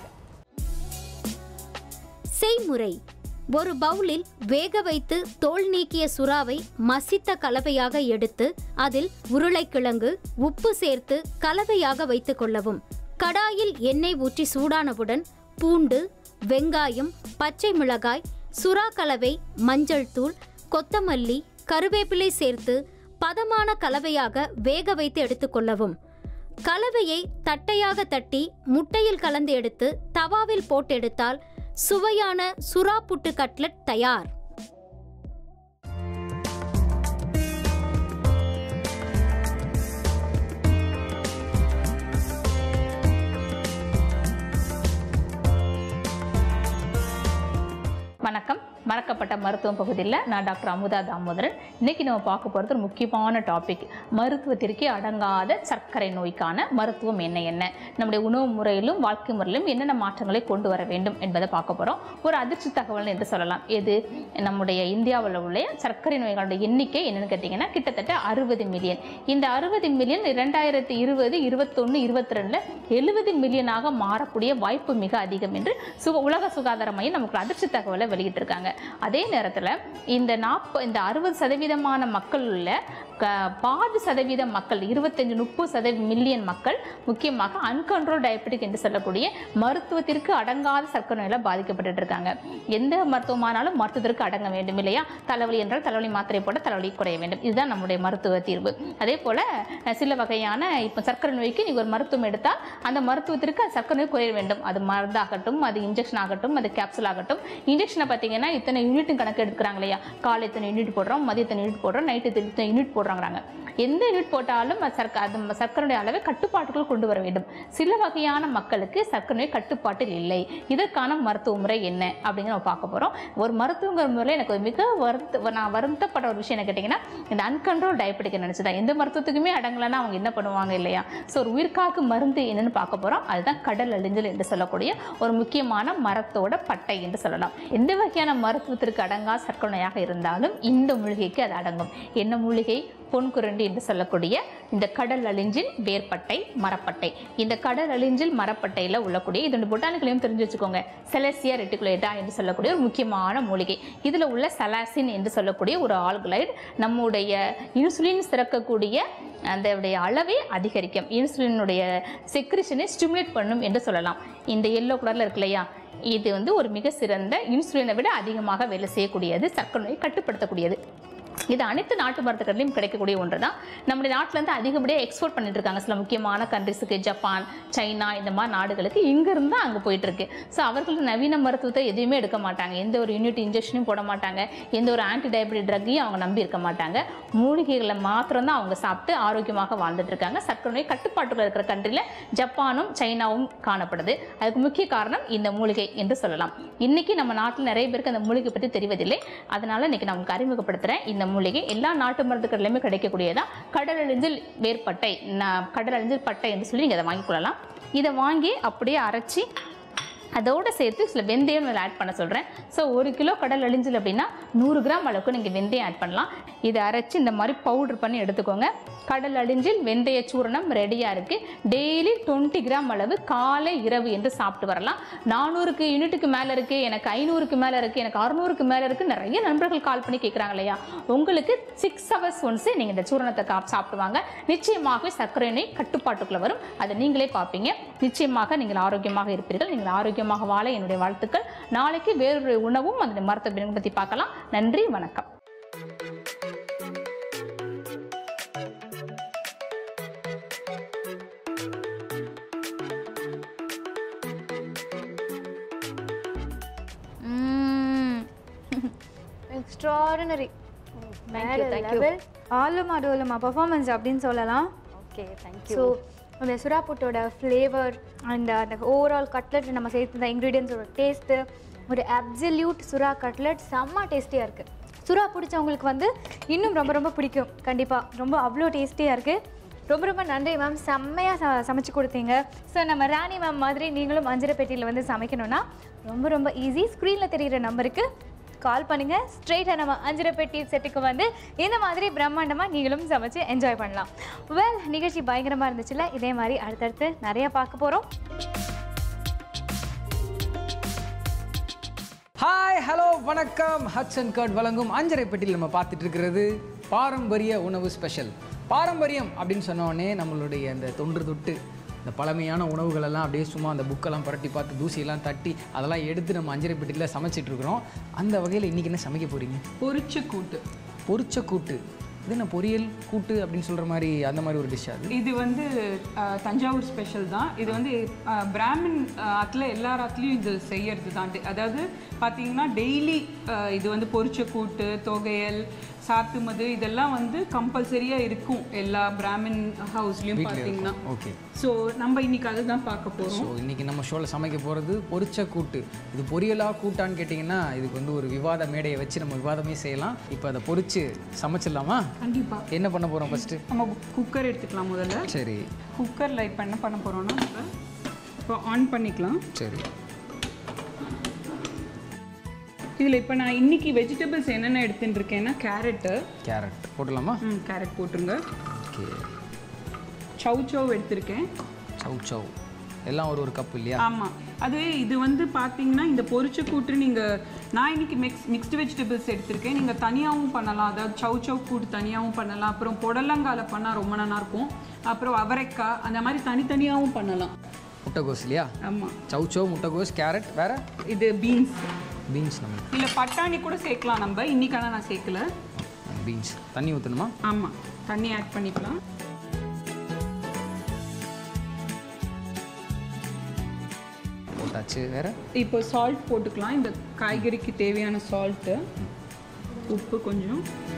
செய்முறை: ஒரு பவுலில் வேக வைத்து தோல் நீக்கிய சுறாவை மசித்த கலவையாக எடுத்து அதில் உருளைக்கிழங்கு, உப்பு சேர்த்து கலவையாக வைத்துக் கொள்ளவும். கடாயில் எண்ணெய் ஊற்றி சூடானவுடன் பூண்டு, வெங்காயம், பச்சை மிளகாய், சுறா கலவை, மஞ்சள் தூள், கொத்தமல்லி, கருவேப்பிலை சேர்த்து பதமான கலவையாக வேக வைத்து எடுத்துக்கொள்ளவும். கலவையை தட்டையாக தட்டி முட்டையில் கலந்து எடுத்து தவாவில் போட்டு எடுத்தால் சுவையான சுறா புட்டு கட்லெட் தயார். வணக்கம். மறக்கப்பட்ட மருத்துவம் பகுதியில் நான் டாக்டர் அமுதா தாமோதரன். இன்னைக்கு நம்ம பார்க்க போகிறது ஒரு முக்கியமான டாபிக். மருத்துவத்திற்கே அடங்காத சர்க்கரை நோய்க்கான மருத்துவம் என்ன என்ன, நம்முடைய உணவு முறையிலும் வாழ்க்கை முறையிலும் என்னென்ன மாற்றங்களை கொண்டு வர வேண்டும் என்பதை பார்க்க போகிறோம். ஒரு அதிர்ச்சி தகவல் என்று சொல்லலாம். எது? நம்முடைய இந்தியாவில் உள்ள சர்க்கரை நோய்களோட எண்ணிக்கை என்னென்னு கேட்டிங்கன்னா கிட்டத்தட்ட அறுபது மில்லியன். இந்த அறுபது மில்லியன் ரெண்டாயிரத்தி இருபது இருபத்தொன்று இருபத்தி ரெண்டில் எழுபது மில்லியனாக மாறக்கூடிய வாய்ப்பு மிக அதிகம் என்று சுக உலக சுகாதார மையம் நமக்கு அதிர்ச்சி தகவலை வெளியிட்டிருக்காங்க. அதே நேரத்தில் இந்த நாற்ப இந்த அறுபது சதவீதமான மக்கள் உள்ள க பாதி சதவீத மக்கள் இருபத்தஞ்சு முப்பது சதவீத மில்லியன் மக்கள் முக்கியமாக அன்கண்ட்ரோல் டயபெட்டிக் என்று சொல்லக்கூடிய மருத்துவத்திற்கு அடங்காத சர்க்கரை நோயில் பாதிக்கப்பட்டு இருக்காங்க. எந்த மருத்துவமானாலும் மருத்துவத்திற்கு அடங்க வேண்டும் இல்லையா? தலைவலி என்றால் தலைவலி மாத்திரை போட தலைவலி குறைய வேண்டும். இதுதான் நம்முடைய மருத்துவ தீர்வு. அதே போல் சில வகையான இப்போ சர்க்கரை நோய்க்கு நீங்கள் ஒரு மருத்துவம் எடுத்தால் அந்த மருத்துவத்திற்கு சர்க்கரை நோய் குறைய வேண்டும். அது மருந்தாகட்டும், அது இன்ஜெக்ஷன் ஆகட்டும், அது கேப்சூல் ஆகட்டும். இன்ஜெக்ஷனை பார்த்தீங்கன்னா இத்தனை யூனிட் கணக்கு எடுக்கிறாங்க இல்லையா? காலை இத்தனை யூனிட் போடுறோம், மதிய இத்தனை யூனிட் போடுறோம், நைட்டு இத்தனை யூனிட் போடுறாங்க. எந்த யூனிட் போட்டாலும் சர்க்க அது சர்க்கரையுடைய அளவை கட்டுப்பாட்டுக்குள் கொண்டு வர வேண்டும். சில வகையான மக்களுக்கு சர்க்கரை நோய் கட்டுப்பாட்டில் இல்லை. இதற்கான மருத்துவ முறை என்ன அப்படிங்கிற நம்ம பார்க்க போகிறோம். ஒரு மருத்துவங்கிற முறையில் எனக்கு மிக வருத்த நான் வருத்தப்பட்ட ஒரு விஷயம் என்ன கேட்டிங்கன்னா, இந்த அன்கண்ட்ரோல் டயபெட்டிக் நினச்சிதான் எந்த மருத்துவத்துக்குமே அடங்கலைன்னா அவங்க என்ன பண்ணுவாங்க இல்லையா? ஸோ ஒரு உயிர்காக்கு மருந்து என்னன்னு பார்க்க போகிறோம். அதுதான் கடல் அழிஞ்சல் என்று சொல்லக்கூடிய ஒரு முக்கியமான மரத்தோட பட்டை என்று சொல்லலாம். எந்த வகையான மருத்துவத்திற்கு அடங்கா சர்க்கரை நோயாக இருந்தாலும் இந்த மூலிகைக்கு அது அடங்கும். என்ன மூலிகை? பொன்குரண்டி என்று சொல்லக்கூடிய இந்த கடல் அழிஞ்சில் வேர்பட்டை மரப்பட்டை. இந்த கடல் அழிஞ்சில் மரப்பட்டையில் உள்ளக்கூடிய இதோட பொட்டானிக்கலையும் தெரிஞ்சு வச்சுக்கோங்க. செலசியா ரெட்டிகுலேட்டா என்று சொல்லக்கூடிய ஒரு முக்கியமான மூலிகை. இதில் உள்ள சலாசின் என்று சொல்லக்கூடிய ஒரு ஆல்கலைடு நம்முடைய இன்சுலின் சுரக்கக்கூடிய அந்த அளவை அதிகரிக்கும். இன்சுலினுடைய செக்ரிஷனை ஸ்டிமுலேட் பண்ணும் என்று சொல்லலாம். இந்த எல்லோ கலரில் இருக்கு இல்லையா? இது வந்து ஒரு மிக சிறந்த இன்சுலினை விட அதிகமாக வேலை செய்யக்கூடியது, சர்க்கரை நோயை கட்டுப்படுத்தக்கூடியது. இது அனைத்து நாட்டு மருத்துவர்களையும் கிடைக்கக்கூடிய ஒன்று தான். நம்முடைய நாட்டிலேருந்து அதிகப்படியாக எக்ஸ்போர்ட் பண்ணிட்டு இருக்காங்க சில முக்கியமான கண்ட்ரிஸுக்கு, ஜப்பான், சைனா இந்த மாதிரி நாடுகளுக்கு. இங்கிருந்து தான் அங்கே போயிட்டு இருக்கு. ஸோ அவர்களுக்கு நவீன மருத்துவத்தை எதுவுமே எடுக்க மாட்டாங்க. எந்த ஒரு யூனிட் இன்ஜெக்ஷனும் போட மாட்டாங்க. எந்த ஒரு ஆன்டி டயபெட்டிக் ட்ரக்கையும் அவங்க நம்பி இருக்க மாட்டாங்க. மூலிகைகளை மாத்திரம் தான் அவங்க சாப்பிட்டு ஆரோக்கியமாக வாழ்ந்துட்டு இருக்காங்க. சர்க்கரை நோய் கட்டுப்பாட்டுக்குள்ள இருக்கிற கண்ட்ரியில் ஜப்பானும் சைனாவும் காணப்படுது. அதுக்கு முக்கிய காரணம் இந்த மூலிகை என்று சொல்லலாம். இன்னைக்கு நம்ம நாட்டில் நிறைய பேருக்கு அந்த மூலிகை பற்றி தெரிவதில்லை. அதனால இன்னைக்கு நான் உங்களுக்கு அறிமுகப்படுத்துகிறேன். இந்த மூலிகை எல்லா நாட்டு மருந்துகளிலுமே கிடைக்கக்கூடியதான். கடல் அழிஞ்சில் வேர்பட்டை, கடல் அழிஞ்சில் பட்டை என்று சொல்லி நீங்கள் அதை வாங்கிக்கொள்ளலாம். இதை வாங்கி அப்படியே அரைச்சி அதோடு சேர்த்து சில வெந்தயம் ஆட் பண்ண சொல்கிறேன். ஸோ ஒரு கிலோ கடல் அழிஞ்சில் அப்படின்னா நூறு கிராம் அளவுக்கு நீங்கள் வெந்தயம் ஆட் பண்ணலாம். இதை அரைச்சி இந்த மாதிரி பவுட்ரு பண்ணி எடுத்துக்கோங்க. கடல் அழிஞ்சில் வெந்தய சூரணம் ரெடியாக இருக்குது. டெய்லி டுவெண்ட்டி கிராம் அளவு காலை இரவு என்று சாப்பிட்டு வரலாம். நானூறுக்கு யூனிட்டுக்கு மேலே இருக்குது, எனக்கு ஐநூறுக்கு மேலே இருக்குது, எனக்கு அறுநூறுக்கு மேலே இருக்குது, நிறைய நண்பர்கள் கால் பண்ணி கேட்குறாங்க இல்லையா? உங்களுக்கு சிக்ஸ் ஹவர்ஸ் ஒன்ஸு நீங்கள் இந்த சூரணத்தை கா சாப்பிடுவாங்க. நிச்சயமாகவே சர்க்கரை நோய் கட்டுப்பாட்டுக்குள்ளே வரும். அதை நீங்களே பார்ப்பீங்க. நிச்சயமாக நீங்கள் ஆரோக்கியமாக இருப்பீர்கள். நீங்கள் ஆரோக்கியமாக வாழ என்னுடைய வாழ்த்துக்கள். நாளைக்கு வேறொரு உணவும் அந்த மருத்துவ பற்றி பார்க்கலாம். நன்றி, வணக்கம். Extraordinary, thank you thank you. Aaluma Doluma performance அப்படின்னு சொல்லலாம். Okay, thank you. ஸோ அந்த சுறா புட்டோட ஃப்ளேவர் அண்ட் அந்த ஓவரால் கட்லெட் நம்ம சேர்த்து இன்க்ரீடியன்ஸோட டேஸ்ட்டு, ஒரு அப்சல்யூட் சுறா கட்லெட் செம்ம டேஸ்டியாக இருக்குது. சுறா பிடிச்சவங்களுக்கு வந்து இன்னும் ரொம்ப ரொம்ப பிடிக்கும் கண்டிப்பாக. ரொம்ப அவ்வளோ டேஸ்டியாக இருக்குது. ரொம்ப ரொம்ப நன்றி மேம், செம்மையாக ச சமைச்சு கொடுத்தீங்க. ஸோ நம்ம ராணி மேம் மாதிரி நீங்களும் அஞ்சரை பெட்டியில் வந்து சமைக்கணும்னா ரொம்ப ரொம்ப ஈஸி. ஸ்க்ரீனில் தெரிகிற நம்பருக்கு கால் பண்ணுங்க. ஸ்ட்ரெயிட்டாக நம்ம அஞ்சரை பெட்டி செட்டுக்கு வந்து இந்த மாதிரி பிரம்மாண்டமாக நீங்களும் சமைச்சு என்ஜாய் பண்ணலாம். வெல், நிகழ்ச்சி பயங்கரமாக இருந்துச்சுல்ல? இதே மாதிரி அடுத்தடுத்து நிறையா பார்க்க போகிறோம். ஹாய், ஹலோ, வணக்கம். ஹட்ஸ் அண்ட் கர்ட் வழங்கும் அஞ்சரை பெட்டியில் நம்ம பார்த்துட்டு இருக்கிறது பாரம்பரிய உணவு ஸ்பெஷல். பாரம்பரியம் அப்படின்னு சொன்னோடனே நம்மளுடைய அந்த தொன்று தொட்டு இந்த பழமையான உணவுகளெல்லாம் அப்படியே சும்மா அந்த புக்கெல்லாம் புரட்டி பார்த்து தூசியெல்லாம் தட்டி அதெல்லாம் எடுத்து நம்ம அஞ்சரை பெட்டியில் சமைச்சிட்ருக்குறோம். அந்த வகையில் இன்றைக்கி என்ன சமைக்க போகிறீங்க? பொரிச்ச கூட்டு. பொரிச்ச கூட்டு இது என்ன பொரியல் கூட்டு அப்படின்னு சொல்கிற மாதிரி அந்த மாதிரி ஒரு டிஷ்? அது இது வந்து தஞ்சாவூர் ஸ்பெஷல் தான். இது வந்து பிராமின் ஆற்றுல எல்லா ஆற்றுலையும் இது செய்யறது தான். அதாவது பார்த்தீங்கன்னா டெய்லி இது வந்து பொரிச்ச கூட்டு, தொகையல், சாத்து மது இதெல்லாம் வந்து கம்பல்சரியாக இருக்கும் எல்லா பிராமின் ஹவுஸ்லேயும் பார்த்தீங்கன்னா. ஓகே, ஸோ நம்ம இன்னைக்கு அதுதான் பார்க்க போகிறோம். ஸோ இன்றைக்கி நம்ம ஷோவில் சமைக்க போகிறது பொரிச்ச கூட்டு. இது பொரியலா கூட்டான்னு கேட்டிங்கன்னா இதுக்கு வந்து ஒரு விவாத மேடையை வச்சு நம்ம விவாதமே செய்யலாம். இப்போ அதை பொரிச்சு சமைச்சிடலாமா? கண்டிப்பாக. என்ன பண்ண போகிறோம் ஃபஸ்ட்டு? நம்ம குக்கர் எடுத்துக்கலாம் முதல்ல. சரி, குக்கரில் இப்போ என்ன பண்ண போகிறோன்னா நம்ம இப்போ ஆன் பண்ணிக்கலாம். சரி. இதில் இப்போ நான் இன்னைக்கு வெஜிடபிள்ஸ் என்னென்ன எடுத்துட்டு இருக்கேன்னா கேரட்டு. கேரட் போடலாமா? ம், கேரட் போட்டுருங்க. ஓகே. சவ் சவ் எடுத்திருக்கேன். சவ் சவ் எல்லாம் ஒரு ஒரு கப் இல்லையா? ஆமாம். அது இது வந்து பார்த்தீங்கன்னா இந்த பொரிச்ச கூட்டு நீங்கள் நான் இன்னைக்கு மிக்ஸ் மிக்ஸ்டு வெஜிடபிள்ஸ் எடுத்திருக்கேன். நீங்கள் தனியாகவும் பண்ணலாம், அதாவது சவு சவு கூட்டு தனியாகவும் பண்ணலாம், அப்புறம் புடலங்கால பண்ணால் ரொம்ப நல்லாயிருக்கும், அப்புறம் அவரைக்காய் அந்த மாதிரி தனித்தனியாகவும் பண்ணலாம். முட்டைகோஸ் இல்லையா? ஆமாம், சவு சவு முட்டைகோஸ், கேரட், வேறு இது பீன்ஸ். பீன்ஸ் நம்ம இல்லை பட்டாணி கூட சேர்க்கலாம் நம்ம, இன்னைக்கான நான் சேர்க்கல. பீன்ஸ் தண்ணி ஊற்றணுமா? ஆமாம், தண்ணி ஆட் பண்ணிக்கலாம். போட்டாச்சு. வேறு இப்போ சால்ட் போட்டுக்கலாம், இந்த காய்கறிக்கு தேவையான சால்ட்டு, உப்பு கொஞ்சம்.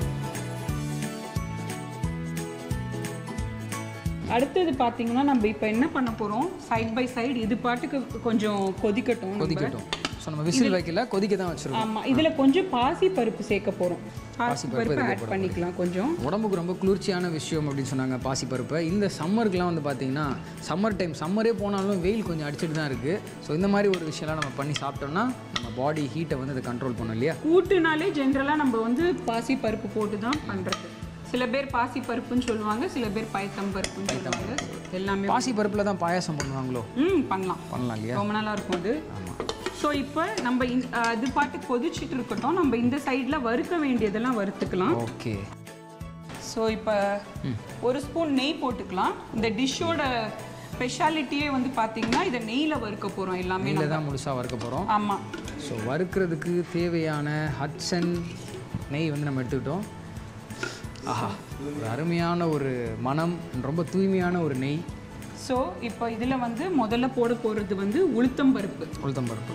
அடுத்தது பார்த்தீங்கன்னா நம்ம இப்போ என்ன பண்ண போகிறோம், சைட் பை சைடு இது பாட்டுக்கு கொஞ்சம் கொதிக்கட்டும். கொதிக்கட்டும். ஸோ நம்ம விசில் வைக்கல, கொதிக்க தான் வச்சுருக்கோம். ஆமாம், இதில் கொஞ்சம் பாசி பருப்பு சேர்க்க போகிறோம். பாசி பருப்பு ஆட் பண்ணிக்கலாம் கொஞ்சம். உடம்புக்கு ரொம்ப குளிர்ச்சியான விஷயம் அப்படின்னு சொன்னாங்க பாசி பருப்பை. இந்த சம்மருக்குலாம் வந்து பார்த்தீங்கன்னா சம்மர் டைம், சம்மரே போனாலும் வெயில் கொஞ்சம் அடிச்சுட்டு தான் இருக்குது. ஸோ இந்த மாதிரி ஒரு விஷயம்லாம் நம்ம பண்ணி சாப்பிட்டோம்னா நம்ம பாடி ஹீட்டை வந்து அதை கண்ட்ரோல் பண்ணும் இல்லையா? கூட்டுனாலே ஜென்ரலாக நம்ம வந்து பாசி பருப்பு போட்டு தான் பண்ணுறது. சில பேர் பாசி பருப்புன்னு சொல்லுவாங்க, சில பேர் பயத்தம் பருப்புன்னு சொல்லுவாங்க. எல்லாமே பாசி பருப்பில் தான் பாயாசம் பண்ணுவாங்களோ? ம் பண்ணலாம் பண்ணலாம் இல்லையா? ரொம்ப நல்லா இருக்கும் அது. ஸோ இப்போ நம்ம இது பாட்டு கொதிச்சுட்டு இருக்கட்டும், நம்ம இந்த சைடில் வறுக்க வேண்டியதெல்லாம் வறுத்துக்கலாம். ஓகே. ஸோ இப்போ ஒரு ஸ்பூன் நெய் போட்டுக்கலாம். இந்த டிஷ்ஷோட ஸ்பெஷாலிட்டியே வந்து பார்த்தீங்கன்னா இதை நெய்யில் வறுக்க போகிறோம். எல்லாமே நெய்யில் தான் முழுசாக வறுக்க போகிறோம். ஆமாம். ஸோ வறுக்கிறதுக்கு தேவையான ஹட்சன் நெய் வந்து நம்ம எடுத்துக்கிட்டோம். ஆஹா, ஒரு அருமையான ஒரு மனம், ரொம்ப தூய்மையான ஒரு நெய். ஸோ இப்போ இதில் வந்து முதல்ல போட போகிறது வந்து உளுத்தம் பருப்பு. உளுத்தம் பருப்பு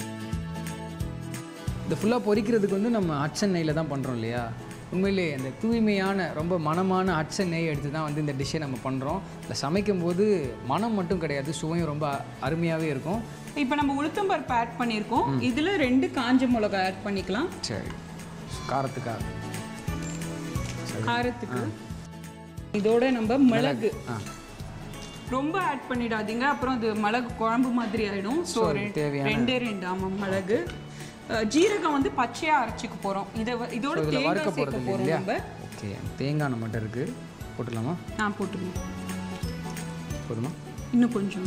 இந்த ஃபுல்லாக பொரிக்கிறதுக்கு வந்து நம்ம ஹட்சன் நெய்யில் தான் பண்ணுறோம் இல்லையா? உண்மையிலே அந்த தூய்மையான ரொம்ப மனமான ஹட்சன் நெய் எடுத்து தான் வந்து இந்த டிஷ்ஷை நம்ம பண்ணுறோம். இல்லை சமைக்கும் போது மனம் மட்டும் கிடையாது, சுவையும் ரொம்ப அருமையாகவே இருக்கும். இப்போ நம்ம உளுத்தம் பருப்பு ஆட் பண்ணியிருக்கோம், இதில் ரெண்டு காஞ்ச மிளகாய் ஆட் பண்ணிக்கலாம். சரி, காரத்துக்காக காரத்துக்கு இதோட நம்ம மிளகு ரொம்ப ஆட் பண்ணிடாதீங்க, அப்புறம் அது மிளகு குழம்பு மாதிரி ஆகிடும். ஸோ ரெண்டே ரெண்டு ஆமாம் மிளகு. ஜீரகம் வந்து பச்சையாக அரைச்சிக்க போகிறோம். இதை இதோட தேங்காய் சேர்க்க போகிறோம் நம்ம. ஓகே, தேங்காய் நம்மகிட்ட இருக்குது, போட்டுடலாமா? ஆ போட்டுருங்க. போதுமா? இன்னும் கொஞ்சம்.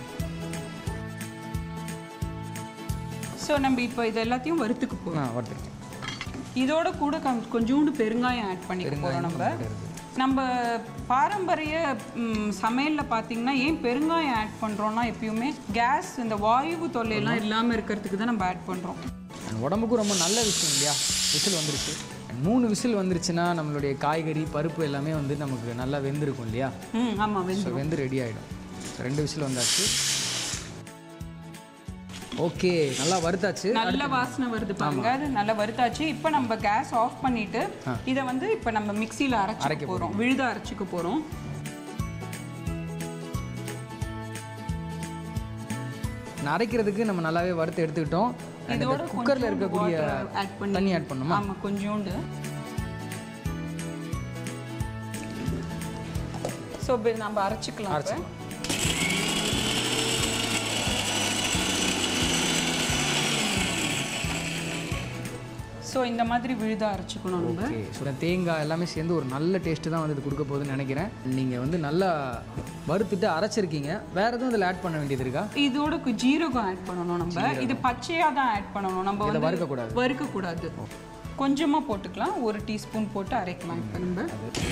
ஸோ நம்ம இப்போ இது எல்லாத்தையும் வறுத்துக்க போகிறோம். வறுத்துருக்கேன். இதோட கூட கொஞ்சோண்டு பெருங்காயம் ஆட் பண்ணிக்க போகிறோம். நம்ம நம்ம பாரம்பரிய சமையலில் பார்த்தீங்கன்னா ஏன் பெருங்காயம் ஆட் பண்ணுறோன்னா எப்பயுமே கேஸ் இந்த வாயு தொல்லையெல்லாம் இல்லாமல் இருக்கிறதுக்கு தான் நம்ம ஆட் பண்ணுறோம். உடம்புக்கும் ரொம்ப நல்ல விஷயம் இல்லையா? விசில் வந்துருச்சு, மூணு விசில் வந்துருச்சுன்னா நம்மளுடைய காய்கறி பருப்பு எல்லாமே வந்து நமக்கு நல்லா வெந்திருக்கும் இல்லையா? ம் ஆமாம், வெந்து வெந்து ரெடி ஆகிடும். ரெண்டு விசில் வந்தாச்சு. ஓகே, நல்லா வறுத்தாச்சு. நல்ல வாசனை வருது பாருங்க, அது நல்லா வறுத்தாச்சு. இப்போ நம்ம கேஸ் ஆஃப் பண்ணிட்டு இதை வந்து இப்போ நம்ம மிக்சியில் அரைச்சிக்க போகிறோம், விழுத அரைச்சிக்க போகிறோம். அரைக்கிறதுக்கு நம்ம நல்லாவே வறுத்து எடுத்துக்கிட்டோம். இதோட குக்கரில் இருக்கக்கூடிய தண்ணி ஆட் பண்ணுமா? ஆமாம், கொஞ்சோண்டு. ஸோ நம்ம அரைச்சிக்கலாம். அரைச்சிக்கலாம். ஸோ இந்த மாதிரி விழுதாக அரைச்சிக்கணும் நம்ம. ஸோ தேங்காய் எல்லாமே சேர்ந்து ஒரு நல்ல டேஸ்ட்டு தான் வந்து இது கொடுக்க போகுதுன்னு நினைக்கிறேன். நீங்கள் வந்து நல்லா வறுத்துட்டு அரைச்சிருக்கீங்க, வேறு எதுவும் இதில் ஆட் பண்ண வேண்டியது இருக்கா? இதோட ஜீரகம் ஆட் பண்ணணும் நம்ம. இது பச்சையாக தான் ஆட் பண்ணணும், நம்ம வந்து வறுக்கக்கூடாது. வறுக்கக்கூடாது. கொஞ்சமாக போட்டுக்கலாம், ஒரு டீஸ்பூன் போட்டு அரைக்கலாம். இப்போ நம்ம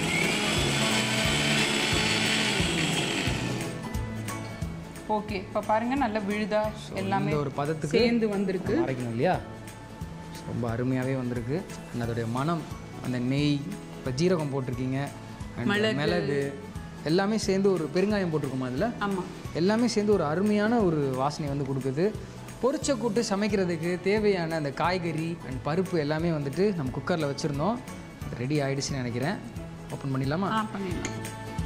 ஓகே, இப்போ பாருங்கள் நல்லா விழுதா எல்லாமே ஒரு பதத்துக்கு சேர்ந்து வந்திருக்கு. அரைக்கணும் இல்லையா? ரொம்ப அருமையாகவே வந்திருக்கு. அதோடைய மனம், அந்த நெய், இப்போ ஜீரகம் போட்டிருக்கீங்க, மிளகு எல்லாமே சேர்ந்து ஒரு பெருங்காயம் போட்டிருக்கோமா அதில்? ஆமாம், எல்லாமே சேர்ந்து ஒரு அருமையான ஒரு வாசனை வந்து கொடுக்குது. பொரிச்ச கூட்டு சமைக்கிறதுக்கு தேவையான அந்த காய்கறி அண்ட் பருப்பு எல்லாமே வந்துட்டு நம்ம குக்கரில் வச்சுருந்தோம். ரெடி ஆகிடுச்சுன்னு நினைக்கிறேன். ஓப்பன் பண்ணிடலாமா? ஆ பண்ணிடலாம்.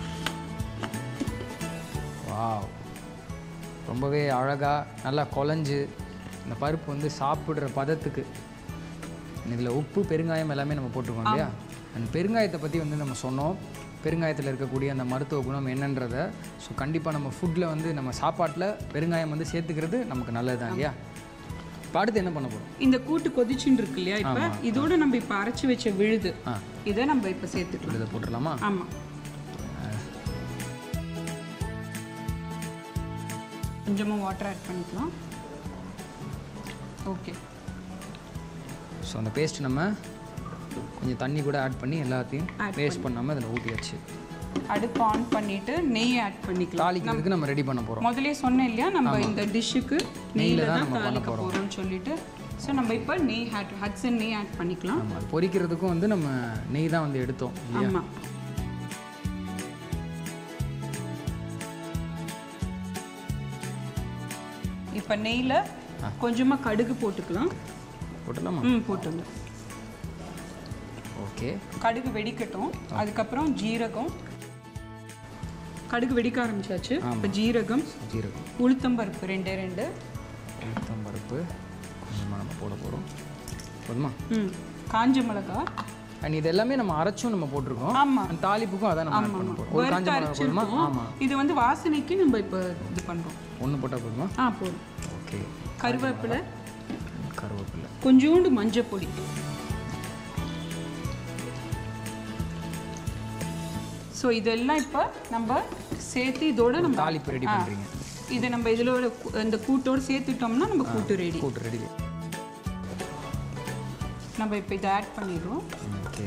வாவ், ரொம்பவே அழகாக நல்லா குழஞ்சு இந்த பருப்பு வந்து சாப்பிட்ற பதத்துக்கு. இதில் உப்பு பெருங்காயம் எல்லாமே நம்ம போட்டிருக்கோம் இல்லையா? அந்த பெருங்காயத்தை பற்றி வந்து நம்ம சொன்னோம். பெருங்காயத்தில் இருக்கக்கூடிய அந்த மருத்துவ குணம் என்னன்றதை. ஸோ கண்டிப்பாக நம்ம ஃபுட்டில் வந்து நம்ம சாப்பாட்டில் பெருங்காயம் வந்து சேர்த்துக்கிறது நமக்கு நல்லது தான் இல்லையா? இப்போ அடுத்து என்ன பண்ண போகிறோம்? இந்த கூட்டு கொதிச்சுன்னு இருக்கு இல்லையா? இப்போ இதோட நம்ம இப்போ அரைச்சி வச்ச விழுது இதை நம்ம இப்போ சேர்த்துக்கலாம். இதை போட்டுடலாமா? ஆமாம், கொஞ்சமாக வாட்டர் ஆட் பண்ணிக்கலாம். ஓகே, ஸோ அந்த பேஸ்ட் நம்ம கொஞ்சம் தண்ணி கூட ஆட் பண்ணி எல்லாத்தையும் வேஸ்ட் பண்ணாமல் அதில் ஊற்றியாச்சு. அடுப்பு ஆன் பண்ணிட்டு நெய் ஆட் பண்ணிக்கலாம். தாளிக்கிறதுக்கு நம்ம ரெடி பண்ண போகிறோம். முதலே சொன்னேன் இல்லையா, நம்ம இந்த டிஷ்ஷுக்கு நெய்யில் தான் நம்ம தாளிக்க போகிறோம்னு சொல்லிட்டு. ஸோ நம்ம இப்போ நெய் ஆட் ஹட்சன் நெய் ஆட் பண்ணிக்கலாம். அது பொரிக்கிறதுக்கும் வந்து நம்ம நெய் தான் வந்து எடுத்தோம். ஆமாம். இப்போ நெய்யில் கொஞ்சமாக கடுகு போட்டுக்கலாம். போட்டுலாமா? ம் போட்டுடலாம். ஓகே, கடுகு வெடிக்கட்டும். அதுக்கப்புறம் ஜீரகம். கடுகு வெடிக்க ஆரம்பிச்சாச்சு. இப்போ ஜீரகம், ஜீரகம், உளுத்தம்பருப்பு ரெண்டே ரெண்டு. உளுத்தம்பருப்பு கொஞ்சமாக நம்ம போட போகிறோம். போதுமா? ம் காஞ்ச மிளகா. அண்ட் இது எல்லாமே நம்ம அரைச்சும் நம்ம போட்டிருக்கோம். ஆமாம். அந்த தாளிப்புக்கும் அதான் நம்ம ஆட் பண்ண போகிறோம். ஒரு காஞ்ச மிளகா போதுமா? ஆமாம். இது வந்து வாசனைக்கு நம்ம இப்போ இது பண்ணுறோம். ஒன்று போட்டால் போதுமா? ஆ போதும். ஓகே. கருவேப்பிலை, கருவேப்பிலை, கொஞ்சோண்டு மஞ்சள் பொடி. ஸோ இதெல்லாம் இப்போ நம்ம சேர்த்து இதோட நம்ம தாளிப்பு ரெடி பண்ணுறீங்க. இதை நம்ம இதிலோட இந்த கூட்டோடு சேர்த்துட்டோம்னா நம்ம கூட்டு ரெடி. கூட்டு ரெடி. நம்ம இப்போ இதை ஆட் பண்ணிடுறோம். ஓகே.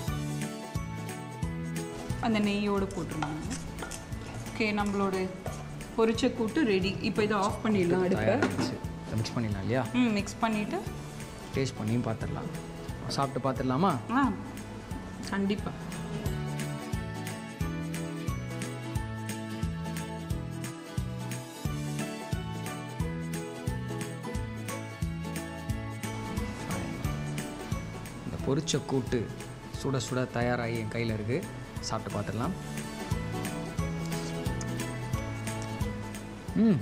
அந்த நெய்யோடு போட்டுருவாங்க. ஓகே, நம்மளோட பொரிச்ச கூட்டு ரெடி. இப்போ இதை ஆஃப் பண்ணிடலாம். அடுப்பை மிக்ஸ் பண்ணிடலாம் இல்லையா? ம் மிக்ஸ் பண்ணிவிட்டு டேஸ்ட் பண்ணியும் பார்த்துடலாம். சாப்பிட்டு பார்த்துடலாமா? ஆ கண்டிப்பாக. இந்த பொரிச்ச கூட்டு சுட சுட தயாராகி என் கையில் இருக்குது. சாப்பிட்டு பார்த்துடலாம். ம்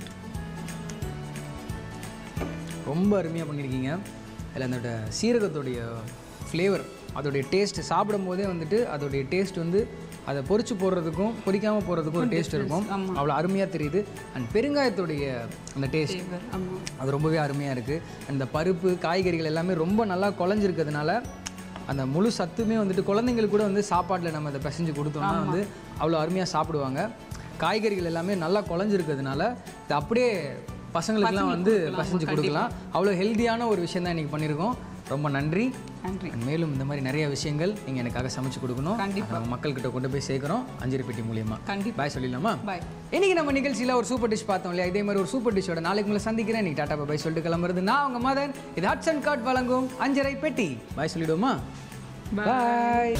ரொம்ப அருமையாக பண்ணியிருக்கீங்க. அதில் அந்த சீரகத்தோடைய ஃப்ளேவர், அதோடைய டேஸ்ட் சாப்பிடும் போதே வந்துட்டு அதோடைய டேஸ்ட் வந்து அதை பொரிச்சு போடுறதுக்கும் பொரிக்காமல் போடுறதுக்கும் ஒரு டேஸ்ட் இருக்கும். அவ்வளோ அருமையாக தெரியுது. அண்ட் பெருங்காயத்துடைய அந்த டேஸ்ட் அது ரொம்பவே அருமையாக இருக்குது. அந்த பருப்பு காய்கறிகள் எல்லாமே ரொம்ப நல்லா குழஞ்சிருக்கிறதுனால அந்த முழு சத்துமே வந்துட்டு குழந்தைங்களுக்கு கூட வந்து சாப்பாட்டில் நம்ம அதை பிசைஞ்சு கொடுத்தோம்னா வந்து அவ்வளோ அருமையாக சாப்பிடுவாங்க. காய்கறிகள் எல்லாமே நல்லா குழஞ்சிருக்கிறதுனால இது அப்படியே பசங்களுக்கெல்லாம் வந்து பசஞ்சு கொடுக்கலாம். அவ்வளோ ஹெல்த்தியான ஒரு விஷயம் தான் இன்றைக்கி பண்ணியிருக்கோம். ரொம்ப நன்றி. நன்றி. மேலும் இந்த மாதிரி நிறைய விஷயங்கள் நீங்கள் எனக்காக சமைச்சு கொடுக்கணும். கண்டிப்பாக நம்ம மக்கள்கிட்ட கொண்டு போய் சேர்க்குறோம் அஞ்சரை பெட்டி மூலியமாக. கண்டிப்பாக. பாய் சொல்லிடலாமா? பாய். இன்றைக்கி நம்ம நிகழ்ச்சியில் ஒரு சூப்பர் டிஷ் பார்த்தோம் இல்லையா? இதே மாதிரி ஒரு சூப்பர் டிஷ்ஷோட நாளைக்கு உங்களை சந்திக்கிறேன். இன்றைக்கி டாட்டா பாய் சொல்லிட்டு கிளம்புறது நான் உங்கள் மதன். இது ஹட்சன் கார்ட் வழங்கும் அஞ்சரை பெட்டி. பாய் சொல்லிடுவோமா? பாய்.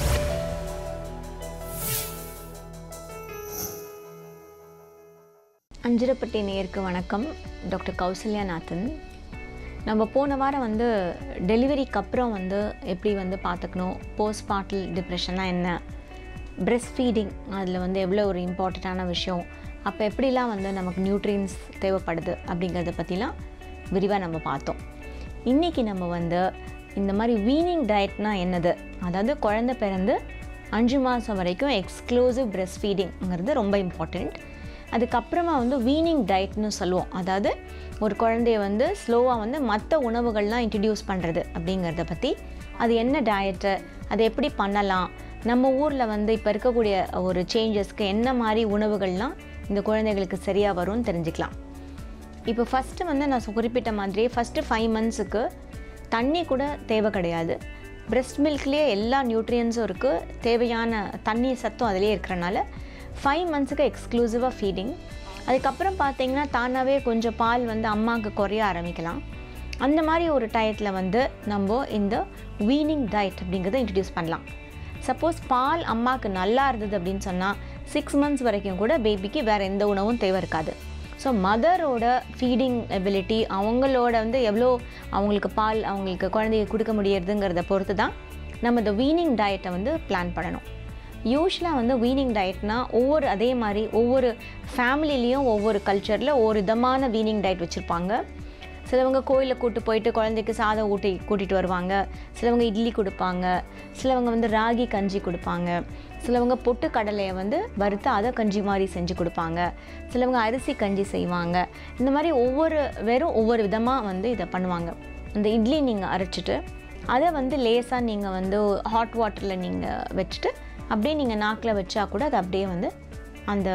அஞ்சரை பெட்டி நேயருக்கு வணக்கம். டாக்டர் கௌசல்யாநாதன். நம்ம போன வாரம் வந்து டெலிவரிக்கு அப்புறம் வந்து எப்படி வந்து பார்த்துக்கணும், போஸ்ட் பார்ட்டல் டிப்ரெஷன்னா என்ன, பிரெஸ்ட் ஃபீடிங் அதில் வந்து எவ்வளோ ஒரு இம்பார்ட்டண்ட்டான விஷயம், அப்போ எப்படிலாம் வந்து நமக்கு நியூட்ரியன்ஸ் தேவைப்படுது அப்படிங்கிறத பற்றிலாம் விரிவாக நம்ம பார்த்தோம். இன்றைக்கி நம்ம வந்து இந்த மாதிரி வீனிங் டயட்னால் என்னது, அதாவது குழந்தை பிறந்து அஞ்சு மாதம் வரைக்கும் எக்ஸ்க்ளூசிவ் பிரெஸ்ட் ஃபீடிங்கிறது ரொம்ப இம்பார்ட்டண்ட். அதுக்கப்புறமா வந்து வீனிங் டயட்னு சொல்லுவோம், அதாவது ஒரு குழந்தைய வந்து ஸ்லோவாக வந்து மற்ற உணவுகள்லாம் இன்ட்ரடியூஸ் பண்ணுறது அப்படிங்கிறத பற்றி, அது என்ன டயட்டு, அதை எப்படி பண்ணலாம், நம்ம ஊரில் வந்து இப்போ இருக்கக்கூடிய ஒரு சேஞ்சஸ்க்கு என்ன மாதிரி உணவுகள்லாம் இந்த குழந்தைகளுக்கு சரியாக வரும்னு தெரிஞ்சுக்கலாம். இப்போ ஃபஸ்ட்டு வந்து நான் குறிப்பிட்ட மாதிரியே ஃபஸ்ட்டு ஃபைவ் மந்த்ஸுக்கு தண்ணி கூட தேவை கிடையாது. பிரெஸ்ட் மில்க்லேயே எல்லா நியூட்ரியன்ஸும் இருக்குது, தேவையான தண்ணி சத்தும் அதிலே இருக்கிறனால ஃபைவ் மந்த்ஸுக்கு எக்ஸ்க்ளூசிவாக ஃபீடிங். அதுக்கப்புறம் பார்த்திங்கன்னா தானாகவே கொஞ்சம் பால் வந்து அம்மாவுக்கு குறைய ஆரம்பிக்கலாம். அந்த மாதிரி ஒரு டயத்தில் வந்து நம்ம இந்த வீனிங் டயட் அப்படிங்கிறத இன்ட்ரடியூஸ் பண்ணலாம். சப்போஸ் பால் அம்மாவுக்கு நல்லா இருந்தது அப்படின்னு சொன்னால் சிக்ஸ் மந்த்ஸ் வரைக்கும் கூட பேபிக்கு வேறு எந்த உணவும் தேவை இருக்காது. ஸோ மதரோட ஃபீடிங் எபிலிட்டி, அவங்களோட வந்து எவ்வளோ அவங்களுக்கு பால் அவங்களுக்கு குழந்தைய கொடுக்க முடியறதுங்கிறத பொறுத்து தான் நம்ம இந்த வீனிங் டயட்டை வந்து பிளான் பண்ணணும். யூஸ்வலாக வந்து வீனிங் டயட்னால் ஒவ்வொரு அதே மாதிரி ஒவ்வொரு ஃபேமிலிலையும் ஒவ்வொரு கல்ச்சரில் ஒவ்வொரு விதமான வீனிங் டயட் வச்சுருப்பாங்க. சிலவங்க கோயிலில் கூட்டு போயிட்டு குழந்தைக்கு சாதம் ஊட்டி கூட்டிகிட்டு வருவாங்க, சிலவங்க இட்லி கொடுப்பாங்க, சிலவங்க வந்து ராகி கஞ்சி கொடுப்பாங்க, சிலவங்க பொட்டு கடலையை வந்து வறுத்து அதை கஞ்சி மாதிரி செஞ்சு கொடுப்பாங்க, சிலவங்க அரிசி கஞ்சி செய்வாங்க. இந்த மாதிரி ஒவ்வொரு வெறும் ஒவ்வொரு விதமாக வந்து இதை பண்ணுவாங்க. இந்த இட்லி நீங்கள் அரைச்சிட்டு அதை வந்து லேசாக நீங்கள் வந்து ஹாட் வாட்டரில் நீங்கள் வச்சுட்டு அப்படியே நீங்கள் நாக்கில் வச்சா கூட அது அப்படியே வந்து அந்த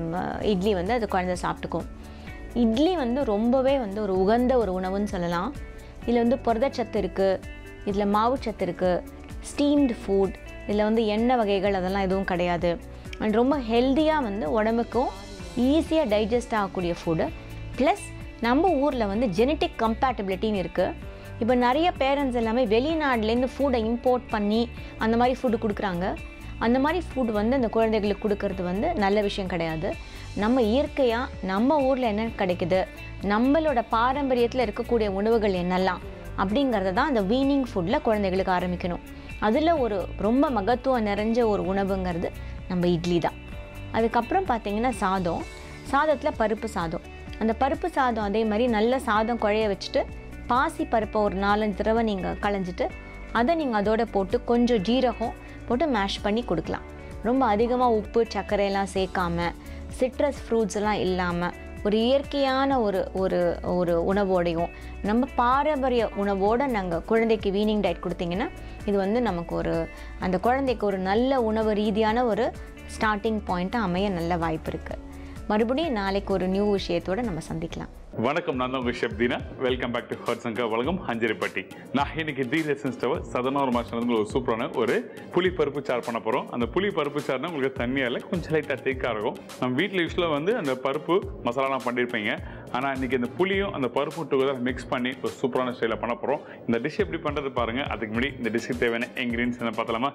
இட்லி வந்து அது குழந்தை சாப்பிட்டுக்கும். இட்லி வந்து ரொம்பவே வந்து ஒரு உகந்த ஒரு உணவுன்னு சொல்லலாம். இதில் வந்து புரதச்சத்து இருக்குது, இதில் மாவுச்சத்து இருக்குது, ஸ்டீம்டு ஃபுட், இதில் வந்து எண்ணெய் வகைகள் அதெல்லாம் எதுவும் கிடையாது. அண்ட் ரொம்ப ஹெல்த்தியாக வந்து உடம்புக்கும் ஈஸியாக டைஜஸ்ட் ஆகக்கூடிய ஃபுட்டு. ப்ளஸ் நம்ம ஊரில் வந்து ஜெனட்டிக் கம்பேட்டபிலிட்டின்னு இருக்குது. இப்போ நிறைய பேரண்ட்ஸ் எல்லாமே வெளிநாட்டிலேருந்து ஃபுட்டை இம்போர்ட் பண்ணி அந்த மாதிரி ஃபுட்டு கொடுக்குறாங்க. அந்த மாதிரி ஃபுட் வந்து அந்த குழந்தைகளுக்கு கொடுக்கறது வந்து நல்ல விஷயம் கிடையாது. நம்ம இயற்கையாக நம்ம ஊரில் என்ன கிடைக்குது, நம்மளோட பாரம்பரியத்தில் இருக்கக்கூடிய உணவுகள் என்னெல்லாம் அப்படிங்கிறத தான் அந்த வீனிங் ஃபுட்டில் குழந்தைகளுக்கு ஆரம்பிக்கணும். அதில் ஒரு ரொம்ப மகத்துவம் நிறைஞ்ச ஒரு உணவுங்கிறது நம்ம இட்லி தான். அதுக்கப்புறம் பார்த்திங்கன்னா சாதம், சாதத்தில் பருப்பு சாதம். அந்த பருப்பு சாதம் அதே மாதிரி நல்ல சாதம் குழைய வச்சுட்டு பாசி பருப்பை ஒரு நாலஞ்சு தடவை நீங்கள் களைஞ்சிட்டு அதை நீங்கள் அதோட போட்டு கொஞ்சம் ஜீரகம் போட்டு மேஷ் பண்ணி கொடுக்கலாம். ரொம்ப அதிகமாக உப்பு சர்க்கரையெல்லாம் சேர்க்காமல், சிட்ரஸ் ஃப்ரூட்ஸ் எல்லாம் இல்லாமல் ஒரு இயற்கையான ஒரு ஒரு ஒரு உணவோடையும் நம்ம பாரம்பரிய உணவோடு நாங்கள் குழந்தைக்கு வீனிங் டயட் கொடுத்தீங்கன்னா இது வந்து நமக்கு ஒரு அந்த குழந்தைக்கு ஒரு நல்ல உணவு ரீதியான ஒரு ஸ்டார்டிங் பாயிண்ட்டாக அமைய நல்ல வாய்ப்பு இருக்குது. மறுபடியும் நாளைக்கு ஒரு நியூ விஷயத்தோடு நம்ம சந்திக்கலாம். வணக்கம், நான் தான் உங்கள் chef Deena. Welcome back to Hatsun வழங்கும் அஞ்சரை பெட்டி. நான் இன்னைக்கு தி லெசன் ஸ்டவர் சதனாறு மாதம் ஒரு சூப்பரான ஒரு புளி பருப்பு சார் பண்ண போகிறோம். அந்த புளி பருப்பு சார்னா உங்களுக்கு தண்ணியால் கொஞ்சம் லைட்டாக திக்காக இருக்கும். நம்ம வீட்டில் யூஸ்வலாக வந்து அந்த பருப்பு மசாலாலாம் பண்ணியிருப்பீங்க. ஆனால் இன்றைக்கி அந்த புளியும் அந்த பருப்பு டுகெதர் மிக்ஸ் பண்ணி ஒரு சூப்பரான ஸ்டைலில் பண்ண போகிறோம். இந்த டிஷ் எப்படி பண்ணுறது பாருங்கள். அதுக்கு முன்னாடி இந்த டிஷ்க்கு தேவையான இன்க்ரீடியன்ஸ் என்ன பார்த்தலாமா?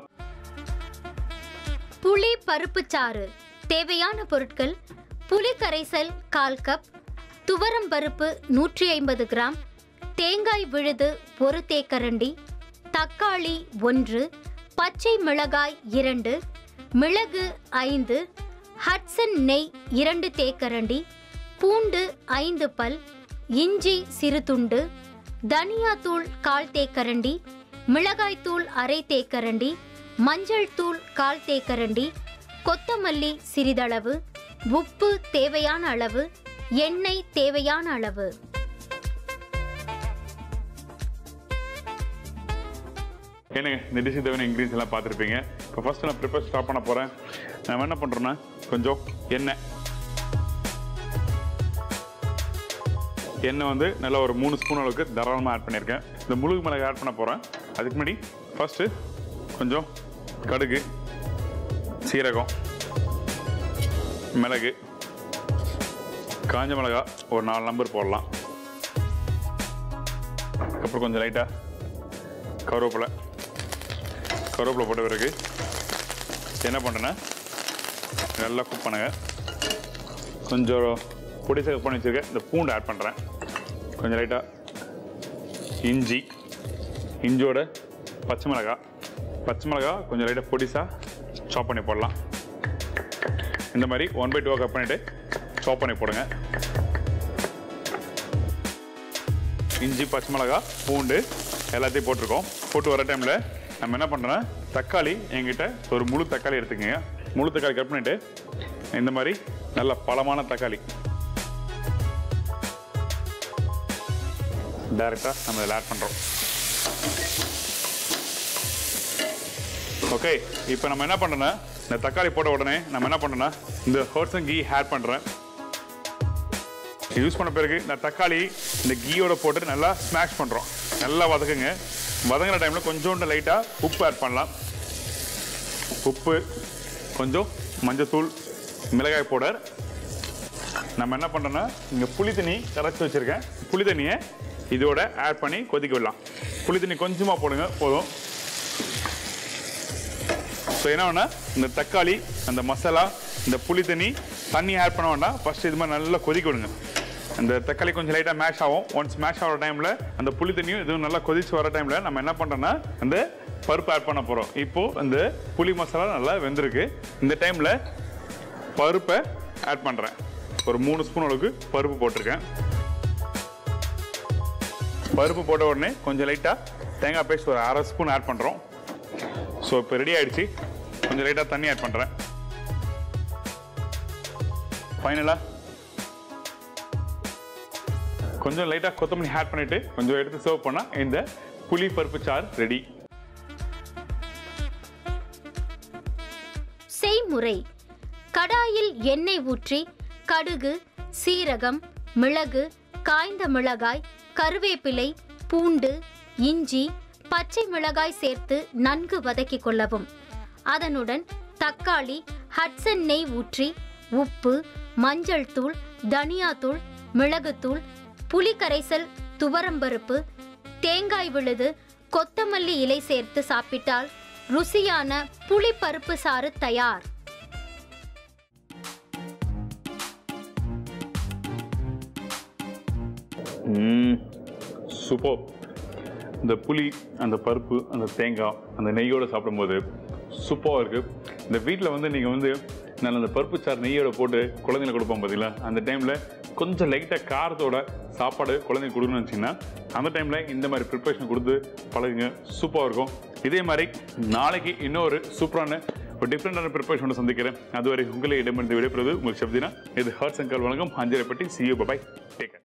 புளி பருப்பு சாறு தேவையான பொருட்கள்: புளி கரைசல் கால் கப், துவரம் பருப்பு நூற்றி ஐம்பது கிராம், தேங்காய் விழுது ஒரு தேக்கரண்டி, தக்காளி ஒன்று, பச்சை மிளகாய் இரண்டு, மிளகு ஐந்து, ஹட்சன் நெய் இரண்டு தேக்கரண்டி, பூண்டு ஐந்து பல், இஞ்சி சிறு துண்டு, தனியாத்தூள் கால் தேக்கரண்டி, மிளகாய்த்தூள் அரை தேக்கரண்டி, மஞ்சள் தூள் கால் தேக்கரண்டி, கொத்தமல்லி சிறிதளவு, உப்பு தேவையான அளவு, எண்ணெய் தேவையான அளவு. என்னங்க இந்த டிஷ்ஷுக்கு தேவையான இன்க்ரீடியன்ஸ் எல்லாம் பார்த்துருப்பீங்க. இப்போ ஃபர்ஸ்ட் நான் ப்ரிப்பேர் ஸ்டார்ட் பண்ண போகிறேன். நான் என்ன பண்ணுறேன்னா கொஞ்சம் எண்ணெய் எண்ணெய் வந்து நல்லா ஒரு மூணு ஸ்பூன் அளவுக்கு தாராளமாக ஆட் பண்ணியிருக்கேன். இந்த முழுகு மிளகு ஆட் பண்ண போகிறேன். அதுக்கு முன்னாடி ஃபஸ்ட்டு கொஞ்சம் கடுகு, சீரகம், மிளகு, காஞ்ச மிளகா ஒரு நாலு நம்பர் போடலாம். அப்புறம் கொஞ்சம் லைட்டாக கருவேப்பிலை கருவேப்பிலை போட்ட பிறகு என்ன பண்ணுறேன்னா நல்லா குக் பண்ணுங்க. கொஞ்சம் பொடிசாக குக் பண்ணி வச்சுருக்கேன் இந்த பூண்டு ஆட் பண்ணுறேன். கொஞ்சம் லைட்டாக இஞ்சி, இஞ்சியோட பச்சை மிளகா பச்சை மிளகா கொஞ்சம் லைட்டாக பொடிசாக சாப் பண்ணி போடலாம். இந்த மாதிரி ஒன் பை டூவாக கட் பண்ணிவிட்டு சாப் பண்ணி போடுங்க. இஞ்சி, பச்சை மிளகா, பூண்டு எல்லாத்தையும் போட்டிருக்கோம். போட்டு வர டைமில் நம்ம என்ன பண்ணுறோன்னா தக்காளி எங்கிட்ட ஒரு முழு தக்காளி எடுத்துக்கோங்க. முழு தக்காளி கட் பண்ணிவிட்டு இந்த மாதிரி நல்ல பழமான தக்காளி டைரெக்டாக நம்ம இதில் ஆட் பண்ணுறோம். ஓகே, இப்போ நம்ம என்ன பண்ணுறோன்னா இந்த தக்காளி போட்ட உடனே நம்ம என்ன பண்ணுறோன்னா இந்த ஹட்சன் கீ ஆட் பண்ணுறேன். யூஸ் பண்ண பிறகு இந்த தக்காளி இந்த கீயோட போட்டு நல்லா ஸ்மாஷ் பண்ணுறோம். நல்லா வதக்குங்க. வதங்குற டைமில் கொஞ்சோண்டு லைட்டாக உப்பு ஆட் பண்ணலாம். உப்பு, கொஞ்சம் மஞ்சத்தூள், மிளகாய் பவுடர். நம்ம என்ன பண்ணுறோன்னா இங்கே புளி தண்ணி கரைச்சி வச்சுருக்கேன். புளி தண்ணியை இதோட ஆட் பண்ணி கொதிக்க விடலாம். புளி தண்ணி கொஞ்சமாக போடுங்க போதும். ஸோ என்ன வேணா இந்த தக்காளி, அந்த மசாலா, இந்த புளி தண்ணி தண்ணி ஆட் பண்ண வேண்டாம். ஃபஸ்ட்டு இது மாதிரி நல்லா கொதிக்க விடுங்க. அந்த தக்காளி கொஞ்சம் லைட்டாக மேஷ் ஆகும். ஒன்ஸ் மேஷ் ஆகிற டைமில் அந்த புளி தண்ணியும் இதுவும் நல்லா கொதிச்சு வர டைமில் நம்ம என்ன பண்ணுறோன்னா அந்த பருப்பு ஆட் பண்ண போகிறோம். இப்போது அந்த புளி மசாலா நல்லா வெந்திருக்கு. இந்த டைமில் பருப்பை ஆட் பண்ணுறேன். ஒரு மூணு ஸ்பூன் அளவுக்கு பருப்பு போட்டிருக்கேன். பருப்பு போட்ட உடனே கொஞ்சம் லைட்டாக தேங்காய் பேஸ்ட் ஒரு அரை ஸ்பூன் ஆட் பண்ணுறோம். ஸோ இப்போ ரெடி ஆகிடுச்சு. கொஞ்சம் லைட்டாக தண்ணி ஆட் பண்ணுறேன். ஃபைனலாக கொஞ்சம் லைட்டாக கொத்தமல்லி ஆட் பண்ணிவிட்டு கொஞ்சம் எடுத்து சர்வ் பண்ணால் இந்த புளி பருப்பு சாறு ரெடி. செய்முறை: கடாயில் எண்ணெய் ஊற்றி கடுகு, சீரகம், மிளகு, காய்ந்த மிளகாய், கருவேப்பிலை, பூண்டு, இஞ்சி, பச்சை மிளகாய் சேர்த்து நன்கு வதக்கிக் கொள்ளவும். அதனுடன் தக்காளி, ஹட்சன் நெய் ஊற்றி உப்பு, மஞ்சள் தூள், தனியாத்தூள், மிளகுத்தூள், புளி கரைசல், துவரம்பருப்பு, தேங்காய் விழுது, கொத்தமல்லி இலை சேர்த்து சாப்பிட்டால் ருசியான புளி பருப்பு சாறு தயார். சூப்பர். இந்த புளி, அந்த பருப்பு, அந்த தேங்காய், அந்த நெய்யோடு சாப்பிடும்போது சூப்பராக இருக்குது. இந்த வீட்டில் வந்து நீங்கள் வந்து நான் அந்த பருப்பு சாறு நெய்யோட போட்டு குழந்தைங்களுக்கு கொடுப்போம் பார்த்தீங்களா, அந்த டைமில் கொஞ்சம் லைட்டாக காரத்தோட சாப்பாடு குழந்தைங்க கொடுக்கணும்னு வச்சிங்கன்னா அந்த டைமில் இந்த மாதிரி ப்ரிப்பரேஷன் கொடுத்து பழகுங்க. சூப்பராக இருக்கும். இதே மாதிரி நாளைக்கு இன்னொரு சூப்பரான ஒரு டிஃப்ரெண்டான ப்ரிப்பரேஷனோட சந்திக்கிறேன். அதுவரை உங்களை இடமிருந்து விடைபெறுவது உங்கள் சப்தினா. இது ஹார்ட்ஸ் அண்ட் கால் வணக்கம். Anjarai Petti. See you. Bye. Take care.